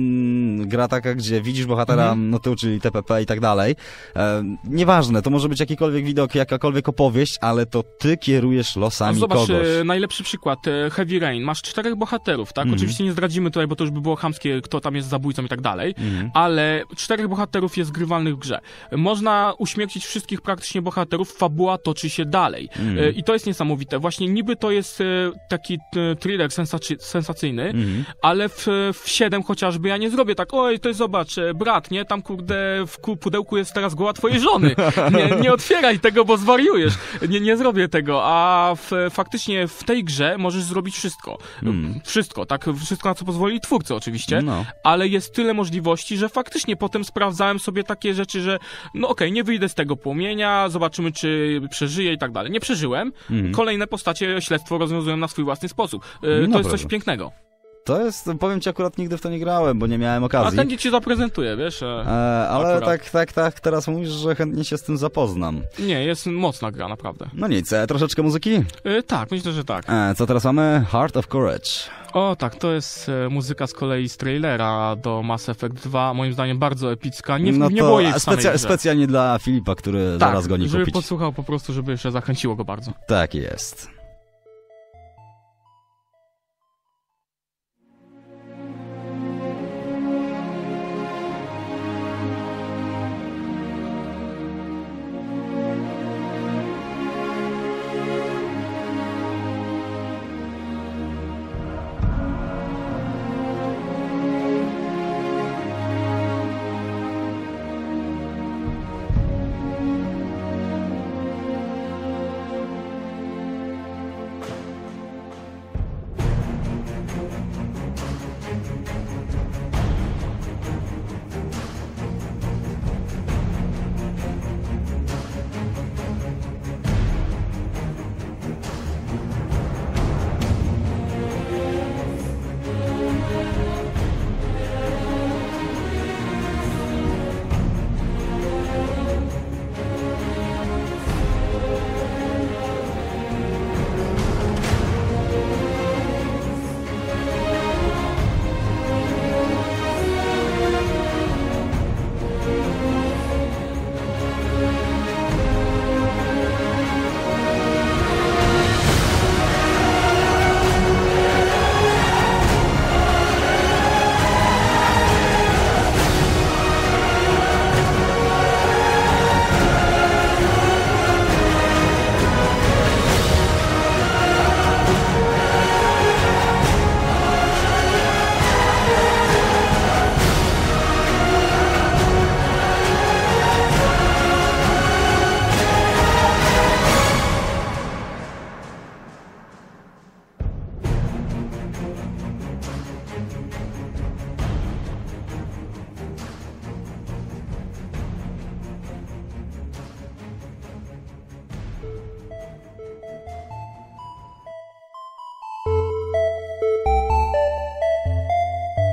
gra taka, gdzie widzisz bohatera, no tył, czyli TPP i tak dalej, nieważne, to może być jakikolwiek widok, jakakolwiek opowieść, ale to ty kierujesz losami zobacz, kogoś. najlepszy przykład, Heavy Rain, masz 4 bohaterów, tak? Oczywiście nie zdradzimy tutaj, bo to już by było chamskie, kto tam jest zabójcą i tak dalej, ale 4 bohaterów jest grywalnych w grze. Można uśmiercić wszystkich praktycznie bohaterów, fabuła toczy się dalej. I to jest niesamowite. Właśnie niby to jest taki thriller sensacyjny, ale w 7 chociażby ja nie zrobię tak, oj, to zobacz, brat, nie? Tam kurde w pudełku jest teraz głowa twojej żony. Nie otwieraj tego, bo zwariujesz. Nie zrobię tego, a faktycznie w tej grze możesz zrobić wszystko. Wszystko, tak? Wszystko, na co pozwolili twórcy oczywiście, ale jest tyle możliwości, że faktycznie potem sprawdzałem sobie takie rzeczy, że no okej, nie wyjdę z tego płomienia, zobaczymy, czy przeżyję i tak dalej. Nie przeżyłem. Kolejne postacie śledztwo rozwiązują na swój własny sposób. To jest coś pięknego. To jest, powiem ci, akurat nigdy w to nie grałem, bo nie miałem okazji. A chętnie ci zaprezentuję, wiesz? Ale tak, teraz mówisz, że chętnie się z tym zapoznam. Nie, jest mocna gra, naprawdę. No nic, troszeczkę muzyki? Tak, myślę, że tak. Co teraz mamy? Heart of Courage. O tak, to jest muzyka z kolei z trailera do Mass Effect 2, moim zdaniem bardzo epicka, nie było jej w samej grze. Specjalnie dla Filipa, który zaraz go nie kupić. Żeby posłuchał po prostu, żeby jeszcze zachęciło go bardzo. Tak jest.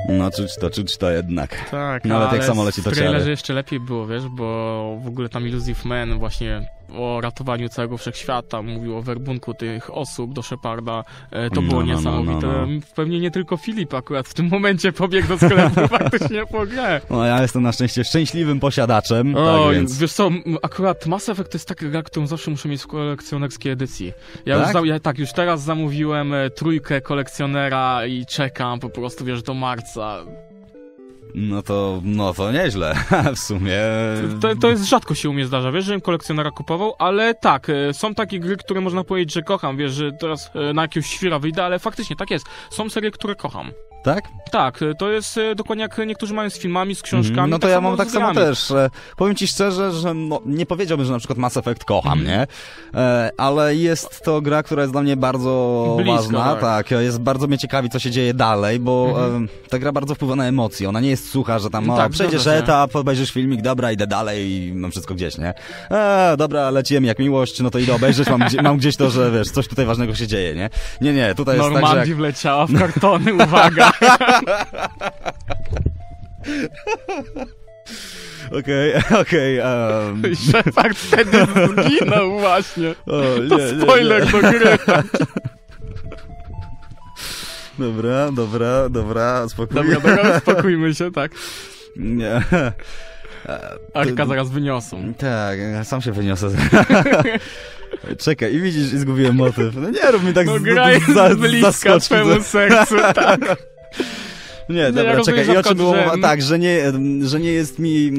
No czuć to jednak. Tak, nawet jak samo leci to w trailerze ciary. jeszcze lepiej było, wiesz, bo w ogóle tam Illusive Man właśnie o ratowaniu całego wszechświata, mówił o werbunku tych osób do Sheparda. To było niesamowite. Pewnie nie tylko Filip akurat w tym momencie pobiegł do sklepu faktycznie po grę. No ja jestem na szczęście szczęśliwym posiadaczem, O, tak więc... wiesz co, akurat Mass Effect to jest taka gra, którą zawsze muszę mieć w kolekcjonerskiej edycji. Tak? Już teraz zamówiłem trójkę kolekcjonera i czekam po prostu, wiesz, do marca. No to nieźle, w sumie. To jest rzadko się u mnie zdarza, wiesz, żebym kolekcjonera kupował, ale tak, są takie gry, które można powiedzieć, że kocham, wiesz, że teraz na jakiegoś świra wyjdę, ale faktycznie tak jest. Są serie, które kocham. Tak? Tak, to jest dokładnie jak niektórzy mają z filmami, z książkami. No to tak ja mam tak samo grami. też. Powiem ci szczerze, że nie powiedziałbym, że na przykład Mass Effect kocham, nie? Ale jest to gra, która jest dla mnie bardzo blisko, ważna. Tak, jest bardzo mnie ciekawi, co się dzieje dalej, bo ta gra bardzo wpływa na emocje. Ona nie jest sucha, że tam tak, przejdziesz etap, obejrzysz filmik, dobra, idę dalej i mam wszystko gdzieś, nie? Dobra, leciłem jak miłość, no to idę obejrzeć, mam gdzieś to, że wiesz, coś tutaj ważnego się dzieje, nie? Nie, tutaj jest tak, że... Normandii wleciała w kartony, uwaga! Okej. Shepard wtedy zginął właśnie. Spoiler do gry. Dobra, spokojnie. Dobra, uspokójmy się, tak. Nie. Arka zaraz wyniosą. Tak, sam się wyniosę. Czekaj, i widzisz, i zgubiłem motyw. No nie rób mi tak gra jest bliska twemu sercu, tak. Nie, dobra, ja czekaj. I o czym było mowa? że... Tak, że nie jest mi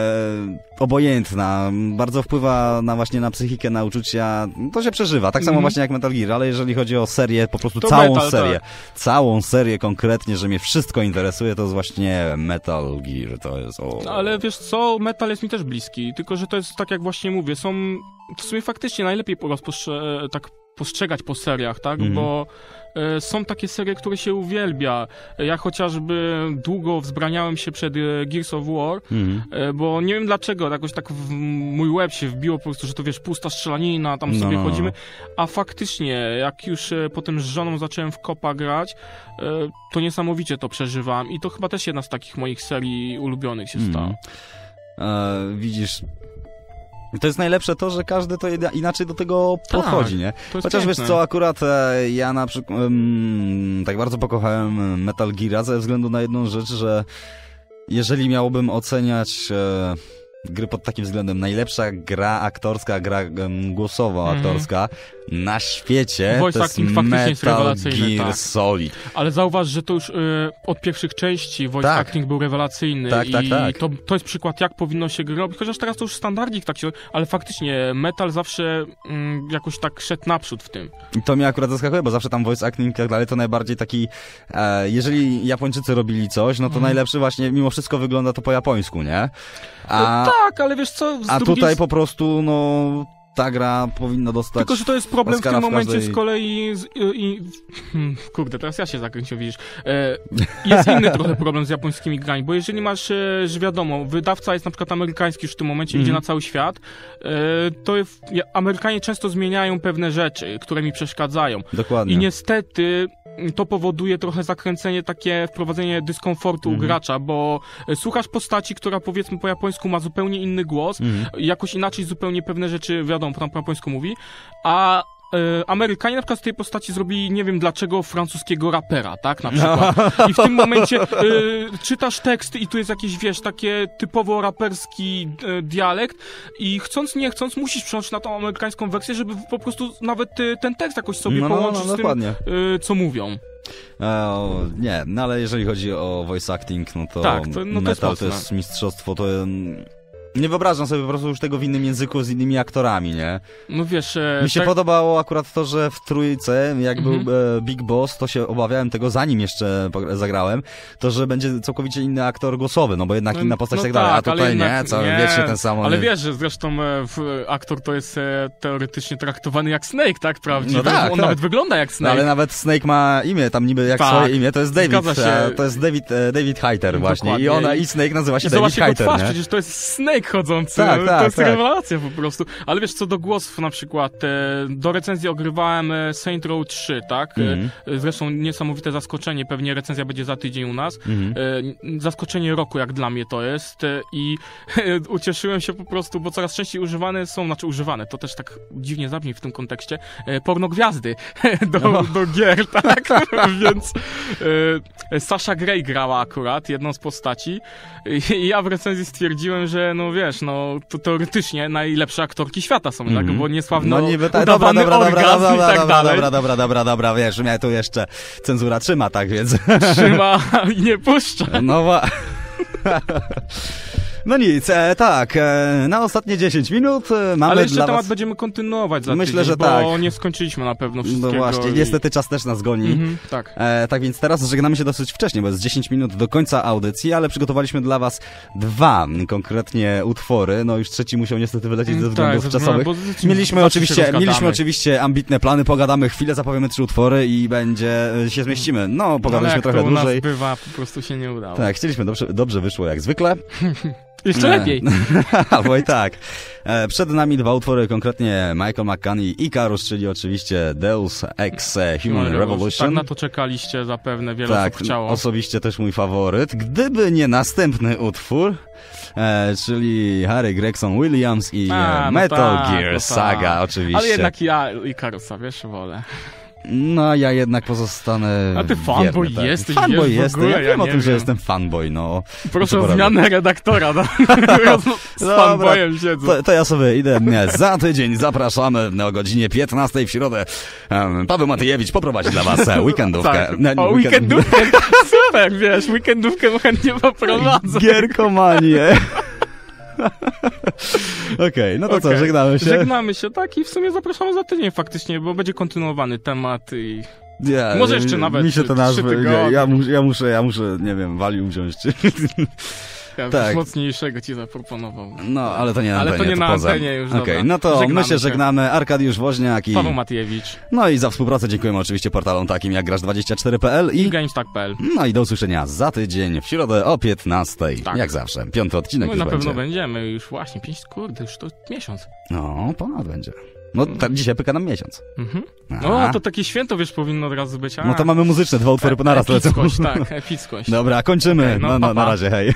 obojętna. Bardzo wpływa właśnie na psychikę, na uczucia. To się przeżywa. Tak samo właśnie jak Metal Gear, ale jeżeli chodzi o serię, po prostu to całą Metal, serię. tak. Całą serię konkretnie, że mnie wszystko interesuje, to jest właśnie Metal Gear. To jest... Ale wiesz co, Metal jest mi też bliski. Tylko, że to jest tak jak właśnie mówię, są w sumie faktycznie najlepiej tak postrzegać po seriach, tak? Bo są takie serie, które się uwielbia. Ja chociażby długo wzbraniałem się przed Gears of War, bo nie wiem dlaczego, jakoś tak w mój łeb się wbiło po prostu, że to wiesz, pusta strzelanina, tam sobie chodzimy, a faktycznie, jak już potem z żoną zacząłem w kopa grać, to niesamowicie to przeżywam i to chyba też jedna z takich moich serii ulubionych się stała. Widzisz... To jest najlepsze to, że każdy to inaczej do tego podchodzi, nie? Chociaż wiesz co, akurat ja na przykład tak bardzo pokochałem Metal Gear ze względu na jedną rzecz, że jeżeli miałbym oceniać gry pod takim względem, najlepsza gra aktorska, gra głosowa aktorska na świecie, Voice to jest Metal Gear Solid. Ale zauważ, że to już od pierwszych części voice acting był rewelacyjny i to jest przykład, jak powinno się gry robić, chociaż teraz to już standardzik tak się, ale faktycznie Metal zawsze jakoś tak szedł naprzód w tym. I to mnie akurat zaskakuje, bo zawsze tam voice acting i tak dalej to najbardziej taki, jeżeli Japończycy robili coś, no to najlepszy właśnie, mimo wszystko wygląda to po japońsku, nie? Tak, ale wiesz co... Tutaj po prostu, ta gra powinna dostać... Tylko, że to jest problem Oscara w tym momencie każdej... z kolei... Kurde, teraz ja się zakręciłem, widzisz. Jest inny trochę problem z japońskimi grami, bo jeżeli masz, że wiadomo, wydawca jest na przykład amerykański już w tym momencie, idzie na cały świat, to Amerykanie często zmieniają pewne rzeczy, które mi przeszkadzają. Dokładnie. I niestety... to powoduje trochę zakręcenie, takie wprowadzenie dyskomfortu u gracza, bo słuchasz postaci, która powiedzmy po japońsku ma zupełnie inny głos, jakoś inaczej zupełnie pewne rzeczy, wiadomo, tam po japońsku mówi, a Amerykanie na przykład z tej postaci zrobili, nie wiem dlaczego, francuskiego rapera, tak, na przykład. I w tym momencie czytasz teksty i tu jest jakiś, wiesz, takie typowo raperski dialekt i chcąc, nie chcąc, musisz przełączyć na tą amerykańską wersję, żeby po prostu nawet ten tekst jakoś sobie połączyć z tym, co mówią. Nie, ale jeżeli chodzi o voice acting, no to tak, Metal to jest mistrzostwo, to... Nie wyobrażam sobie po prostu już tego w innym języku z innymi aktorami, nie? No wiesz... Mi się podobało akurat to, że w trójce, jak był Big Boss, to się obawiałem tego, zanim jeszcze zagrałem, to, że będzie całkowicie inny aktor głosowy, no bo jednak inna postać i tak dalej, a tutaj nie, wiecznie ten sam. Ale wiesz, że zresztą aktor to jest teoretycznie traktowany jak Snake, tak? Prawdziwie. No tak, on nawet wygląda jak Snake. Ale nawet Snake ma imię, tam niby jak swoje imię, to jest David. To jest David Hayter właśnie. I Snake nazywa się David Hayter, twarz, nie? przecież to jest Snake fake chodzący. Tak, To tak, jest tak. rewelacja po prostu. Ale wiesz, co do głosów na przykład, do recenzji ogrywałem Saints Row 3, tak? Zresztą niesamowite zaskoczenie, pewnie recenzja będzie za tydzień u nas. Zaskoczenie roku, jak dla mnie to jest. I ucieszyłem się po prostu, bo coraz częściej używane są, używane, to też tak dziwnie zabrzmi w tym kontekście, pornogwiazdy do gier, tak? Więc Sasha Grey grała akurat jedną z postaci i ja w recenzji stwierdziłem, że no wiesz, no to teoretycznie najlepsze aktorki świata są, tak? Bo niesławno udawany orgazm i tak dalej. Dobra, wiesz, mnie tu jeszcze cenzura trzyma, tak więc... Trzyma i nie puszcza. No No nic, tak, na ostatnie 10 minut mamy Ale jeszcze dla temat was... będziemy kontynuować za Myślę, tydzień, że bo tak. nie skończyliśmy na pewno wszystkiego. No właśnie, niestety czas też nas goni. Tak. Tak więc teraz żegnamy się dosyć wcześnie, bo jest 10 minut do końca audycji, ale przygotowaliśmy dla was 2 konkretnie utwory. No już trzeci musiał niestety wylecieć ze względów czasowych. Mieliśmy oczywiście ambitne plany, pogadamy chwilę, zapowiemy 3 utwory i się zmieścimy. No, pogadaliśmy trochę dłużej. U nas bywa, po prostu się nie udało. Tak, chcieliśmy, dobrze wyszło jak zwykle. Jeszcze lepiej. Albo i tak. Przed nami 2 utwory, konkretnie Michael McCann i Icarus, czyli oczywiście Deus Ex Human Revolution. Tak na to czekaliście zapewne, wiele osób chciało. Osobiście też mój faworyt. Gdyby nie następny utwór, czyli Harry Gregson Williams i Metal Gear Saga oczywiście. Ale jednak ja Icarusa, wiesz, wolę. No, ja jednak pozostanę A ty fanboy wierny, tak. jesteś, fanboy wiesz, jestem, ogóle, ja wiem o tym, że wiem. jestem fanboy, no. Proszę o zmianę redaktora, no. Z fanboyem siedzę. To ja sobie idę. Za tydzień zapraszamy o godzinie 15 w środę. Paweł Matyjewicz poprowadzi dla was weekendówkę. Tak. Weekendówkę? Super, wiesz, weekendówkę chętnie poprowadzę. Gierkomanię. Okej, no to co, żegnamy się? Żegnamy się, tak, i w sumie zapraszamy za tydzień faktycznie, bo będzie kontynuowany temat i... Może jeszcze nawet mi się to 3 tygodnie. Ja muszę, nie wiem, Valium wziąć. Ja tak. Mocniejszego ci zaproponował. No, ale to nie na antenie, Ale to nie na poza. antenie już, Okej, no to my się żegnamy. Arkadiusz Woźniak i... Paweł Matyjewicz. No i za współpracę dziękujemy oczywiście portalom takim jak grasz24.pl i GamesTag.pl. No i do usłyszenia za tydzień w środę o 15:00. Tak. Jak zawsze. 5. odcinek no już na będzie. pewno będziemy już właśnie. 5, kurde, już to miesiąc. No, ponad będzie. No, dzisiaj pyka nam miesiąc. No, to takie święto, wiesz, powinno od razu być. No to mamy muzyczne, 2 utwory po naraz lecą. Epickość, tak, epickość. Dobra, kończymy. No, na razie, hej.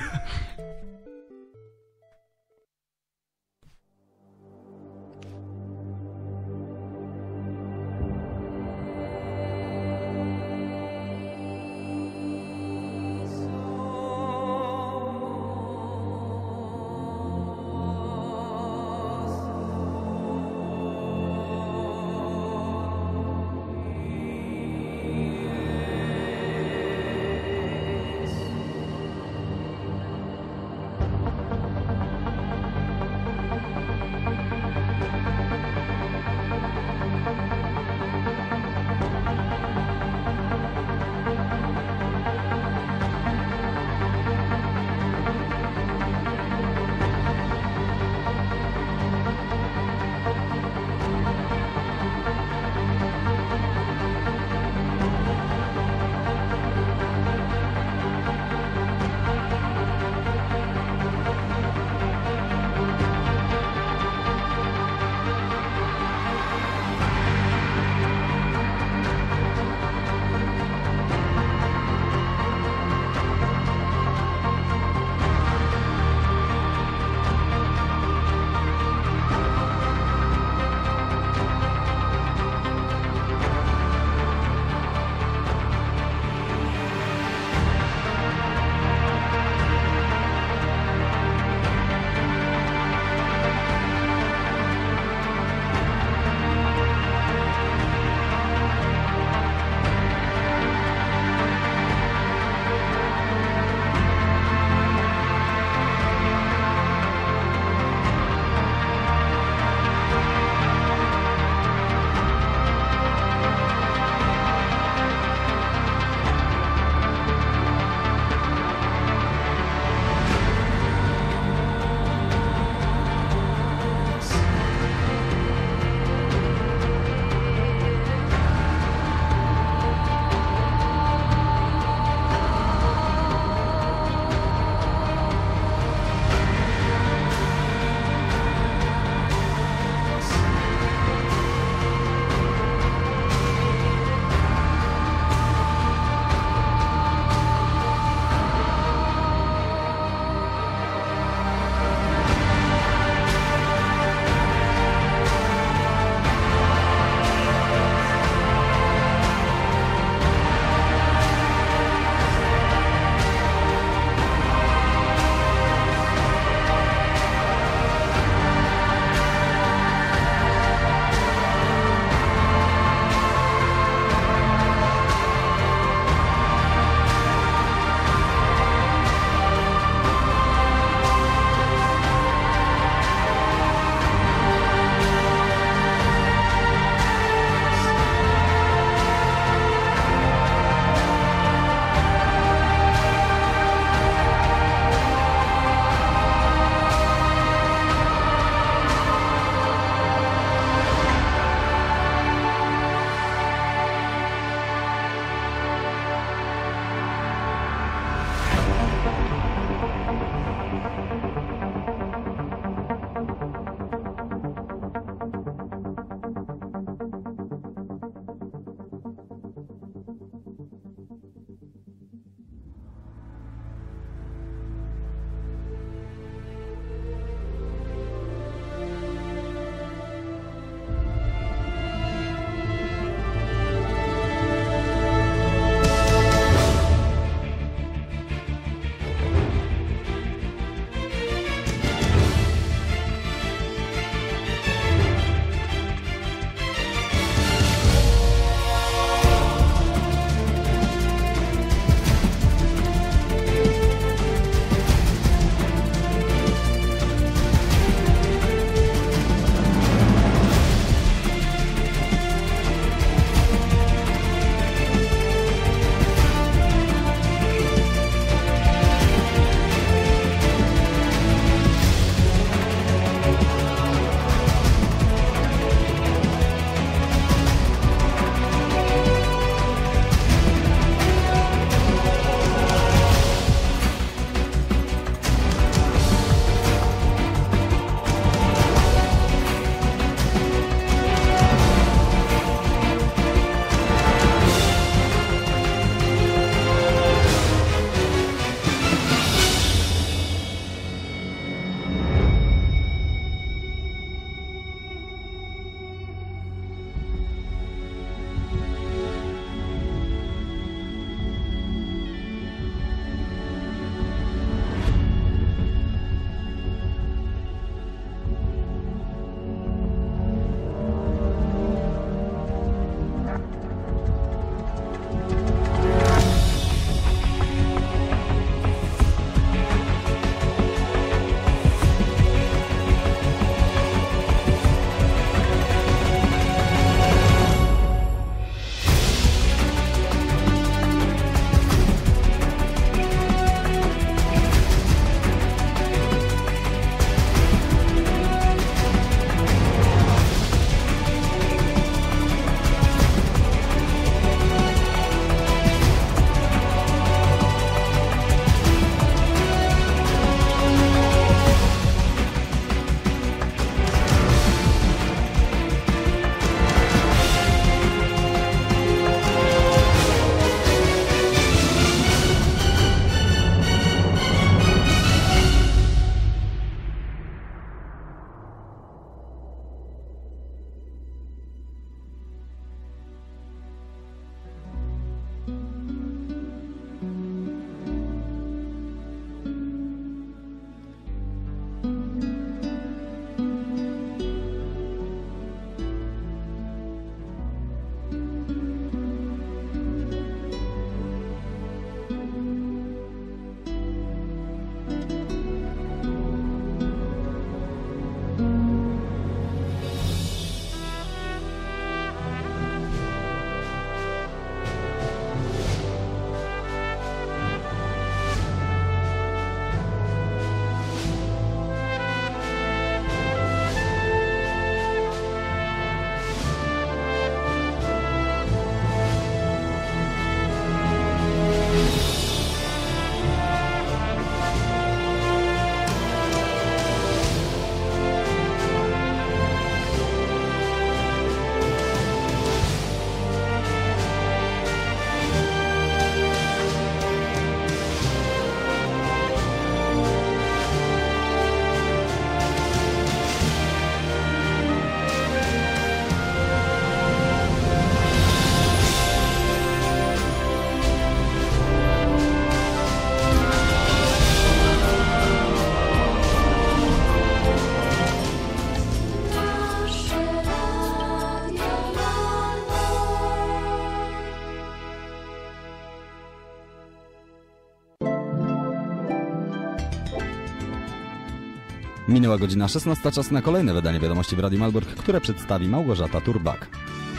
Minęła godzina 16, czas na kolejne wydanie Wiadomości w Radiu Malbork, które przedstawi Małgorzata Turbak.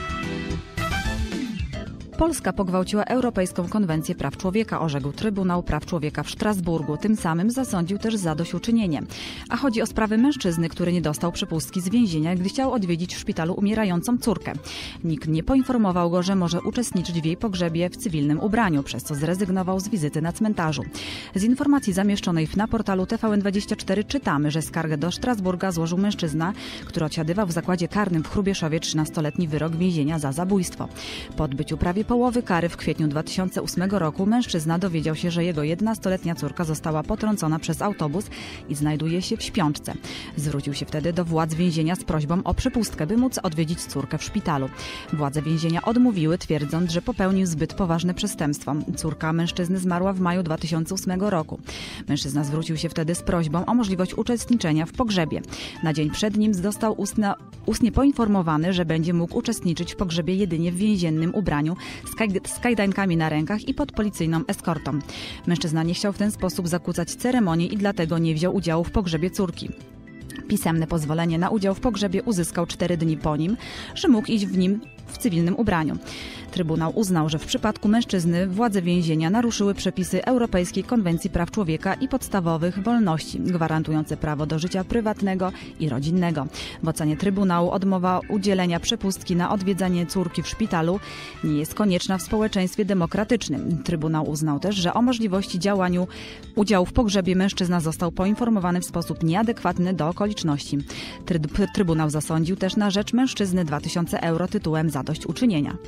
Polska pogwałciła Europejską Konwencję Praw Człowieka, orzekł Trybunał Praw Człowieka w Strasburgu. Tym samym zasądził też zadośćuczynienie. A chodzi o sprawę mężczyzny, który nie dostał przepustki z więzienia, gdy chciał odwiedzić w szpitalu umierającą córkę. Nikt nie poinformował go, że może uczestniczyć w jej pogrzebie w cywilnym ubraniu, przez co zrezygnował z wizyty na cmentarzu. Z informacji zamieszczonej na portalu TVN24 czytamy, że skargę do Strasburga złożył mężczyzna, który odsiadywał w zakładzie karnym w Hrubieszowie 13-letni wyrok więzienia za zabójstwo. Po odbyciu prawie połowy kary w kwietniu 2008 roku mężczyzna dowiedział się, że jego 11-letnia córka została potrącona przez autobus i znajduje się w śpiączce. Zwrócił się wtedy do władz więzienia z prośbą o przepustkę, by móc odwiedzić córkę w szpitalu. Władze więzienia odmówiły, twierdząc, że popełnił zbyt poważne przestępstwo. Córka mężczyzny zmarła w maju 2008 roku. Mężczyzna zwrócił się wtedy z prośbą o możliwość uczestniczenia w pogrzebie. Na dzień przed nim został ustnie poinformowany, że będzie mógł uczestniczyć w pogrzebie jedynie w więziennym ubraniu z kajdankami na rękach i pod policyjną eskortą. Mężczyzna nie chciał w ten sposób zakłócać ceremonii i dlatego nie wziął udziału w pogrzebie córki. Pisemne pozwolenie na udział w pogrzebie uzyskał 4 dni po nim, że mógł iść w nim w cywilnym ubraniu. Trybunał uznał, że w przypadku mężczyzny władze więzienia naruszyły przepisy Europejskiej Konwencji Praw Człowieka i podstawowych wolności, gwarantujące prawo do życia prywatnego i rodzinnego. W ocenie Trybunału odmowa udzielenia przepustki na odwiedzanie córki w szpitalu nie jest konieczna w społeczeństwie demokratycznym. Trybunał uznał też, że o możliwości udziału w pogrzebie mężczyzna został poinformowany w sposób nieadekwatny do okoliczności. Trybunał zasądził też na rzecz mężczyzny 2000 euro tytułem zadośćuczynienia.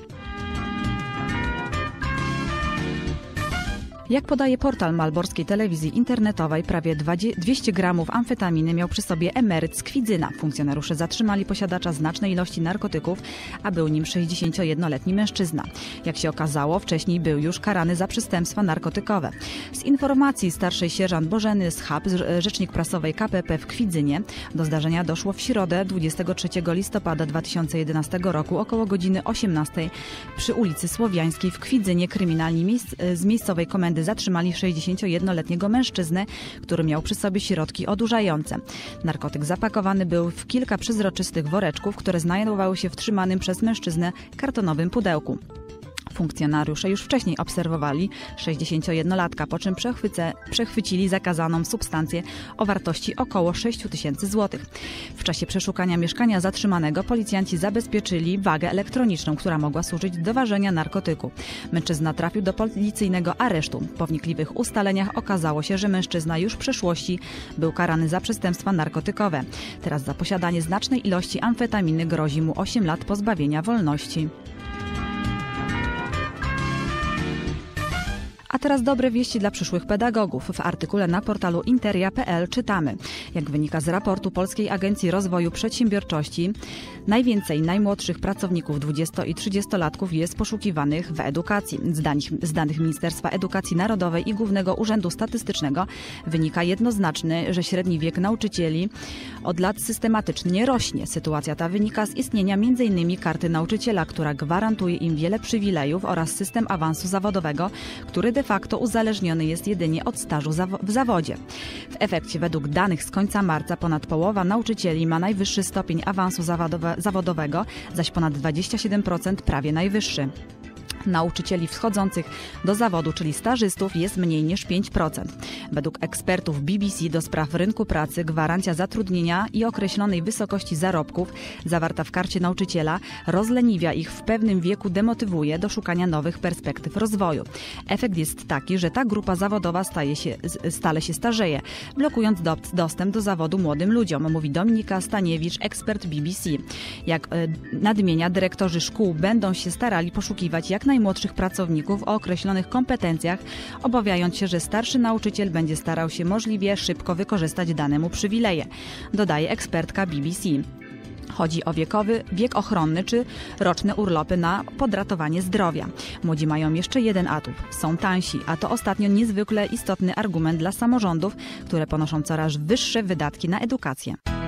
Jak podaje portal malborskiej telewizji internetowej, prawie 200 gramów amfetaminy miał przy sobie emeryt z Kwidzyna. Funkcjonariusze zatrzymali posiadacza znacznej ilości narkotyków, a był nim 61-letni mężczyzna. Jak się okazało, wcześniej był już karany za przestępstwa narkotykowe. Z informacji starszej sierżant Bożeny Schab, rzecznik prasowej KPP w Kwidzynie, do zdarzenia doszło w środę 23 listopada 2011 roku około godziny 18 przy ulicy Słowiańskiej w Kwidzynie. Kryminalni z miejscowej komendy zatrzymali 61-letniego mężczyznę, który miał przy sobie środki odurzające. Narkotyk zapakowany był w kilka przezroczystych woreczków, które znajdowały się w trzymanym przez mężczyznę kartonowym pudełku. Funkcjonariusze już wcześniej obserwowali 61-latka, po czym przechwycili zakazaną substancję o wartości około 6 000 złotych. W czasie przeszukania mieszkania zatrzymanego policjanci zabezpieczyli wagę elektroniczną, która mogła służyć do ważenia narkotyku. Mężczyzna trafił do policyjnego aresztu. Po wnikliwych ustaleniach okazało się, że mężczyzna już w przeszłości był karany za przestępstwa narkotykowe. Teraz za posiadanie znacznej ilości amfetaminy grozi mu 8 lat pozbawienia wolności. A teraz dobre wieści dla przyszłych pedagogów. W artykule na portalu interia.pl czytamy: jak wynika z raportu Polskiej Agencji Rozwoju Przedsiębiorczości, najwięcej najmłodszych pracowników 20- i 30-latków jest poszukiwanych w edukacji. Z danych Ministerstwa Edukacji Narodowej i Głównego Urzędu Statystycznego wynika jednoznacznie, że średni wiek nauczycieli od lat systematycznie rośnie. Sytuacja ta wynika z istnienia m.in. karty nauczyciela, która gwarantuje im wiele przywilejów, oraz system awansu zawodowego, który de facto uzależniony jest jedynie od stażu w zawodzie. W efekcie według danych z końca marca ponad połowa nauczycieli ma najwyższy stopień awansu zawodowego, zaś ponad 27% prawie najwyższy. Nauczycieli wschodzących do zawodu, czyli stażystów, jest mniej niż 5%. Według ekspertów BBC do spraw rynku pracy gwarancja zatrudnienia i określonej wysokości zarobków zawarta w karcie nauczyciela rozleniwia ich, w pewnym wieku demotywuje do szukania nowych perspektyw rozwoju. Efekt jest taki, że ta grupa zawodowa stale się starzeje, blokując dostęp do zawodu młodym ludziom, mówi Dominika Staniewicz, ekspert BBC. Jak nadmienia, dyrektorzy szkół będą się starali poszukiwać jak najmłodszych pracowników o określonych kompetencjach, obawiając się, że starszy nauczyciel będzie starał się możliwie szybko wykorzystać dane mu przywileje, dodaje ekspertka BBC. Chodzi o wiek ochronny czy roczne urlopy na podratowanie zdrowia. Młodzi mają jeszcze jeden atut. Są tańsi, a to ostatnio niezwykle istotny argument dla samorządów, które ponoszą coraz wyższe wydatki na edukację.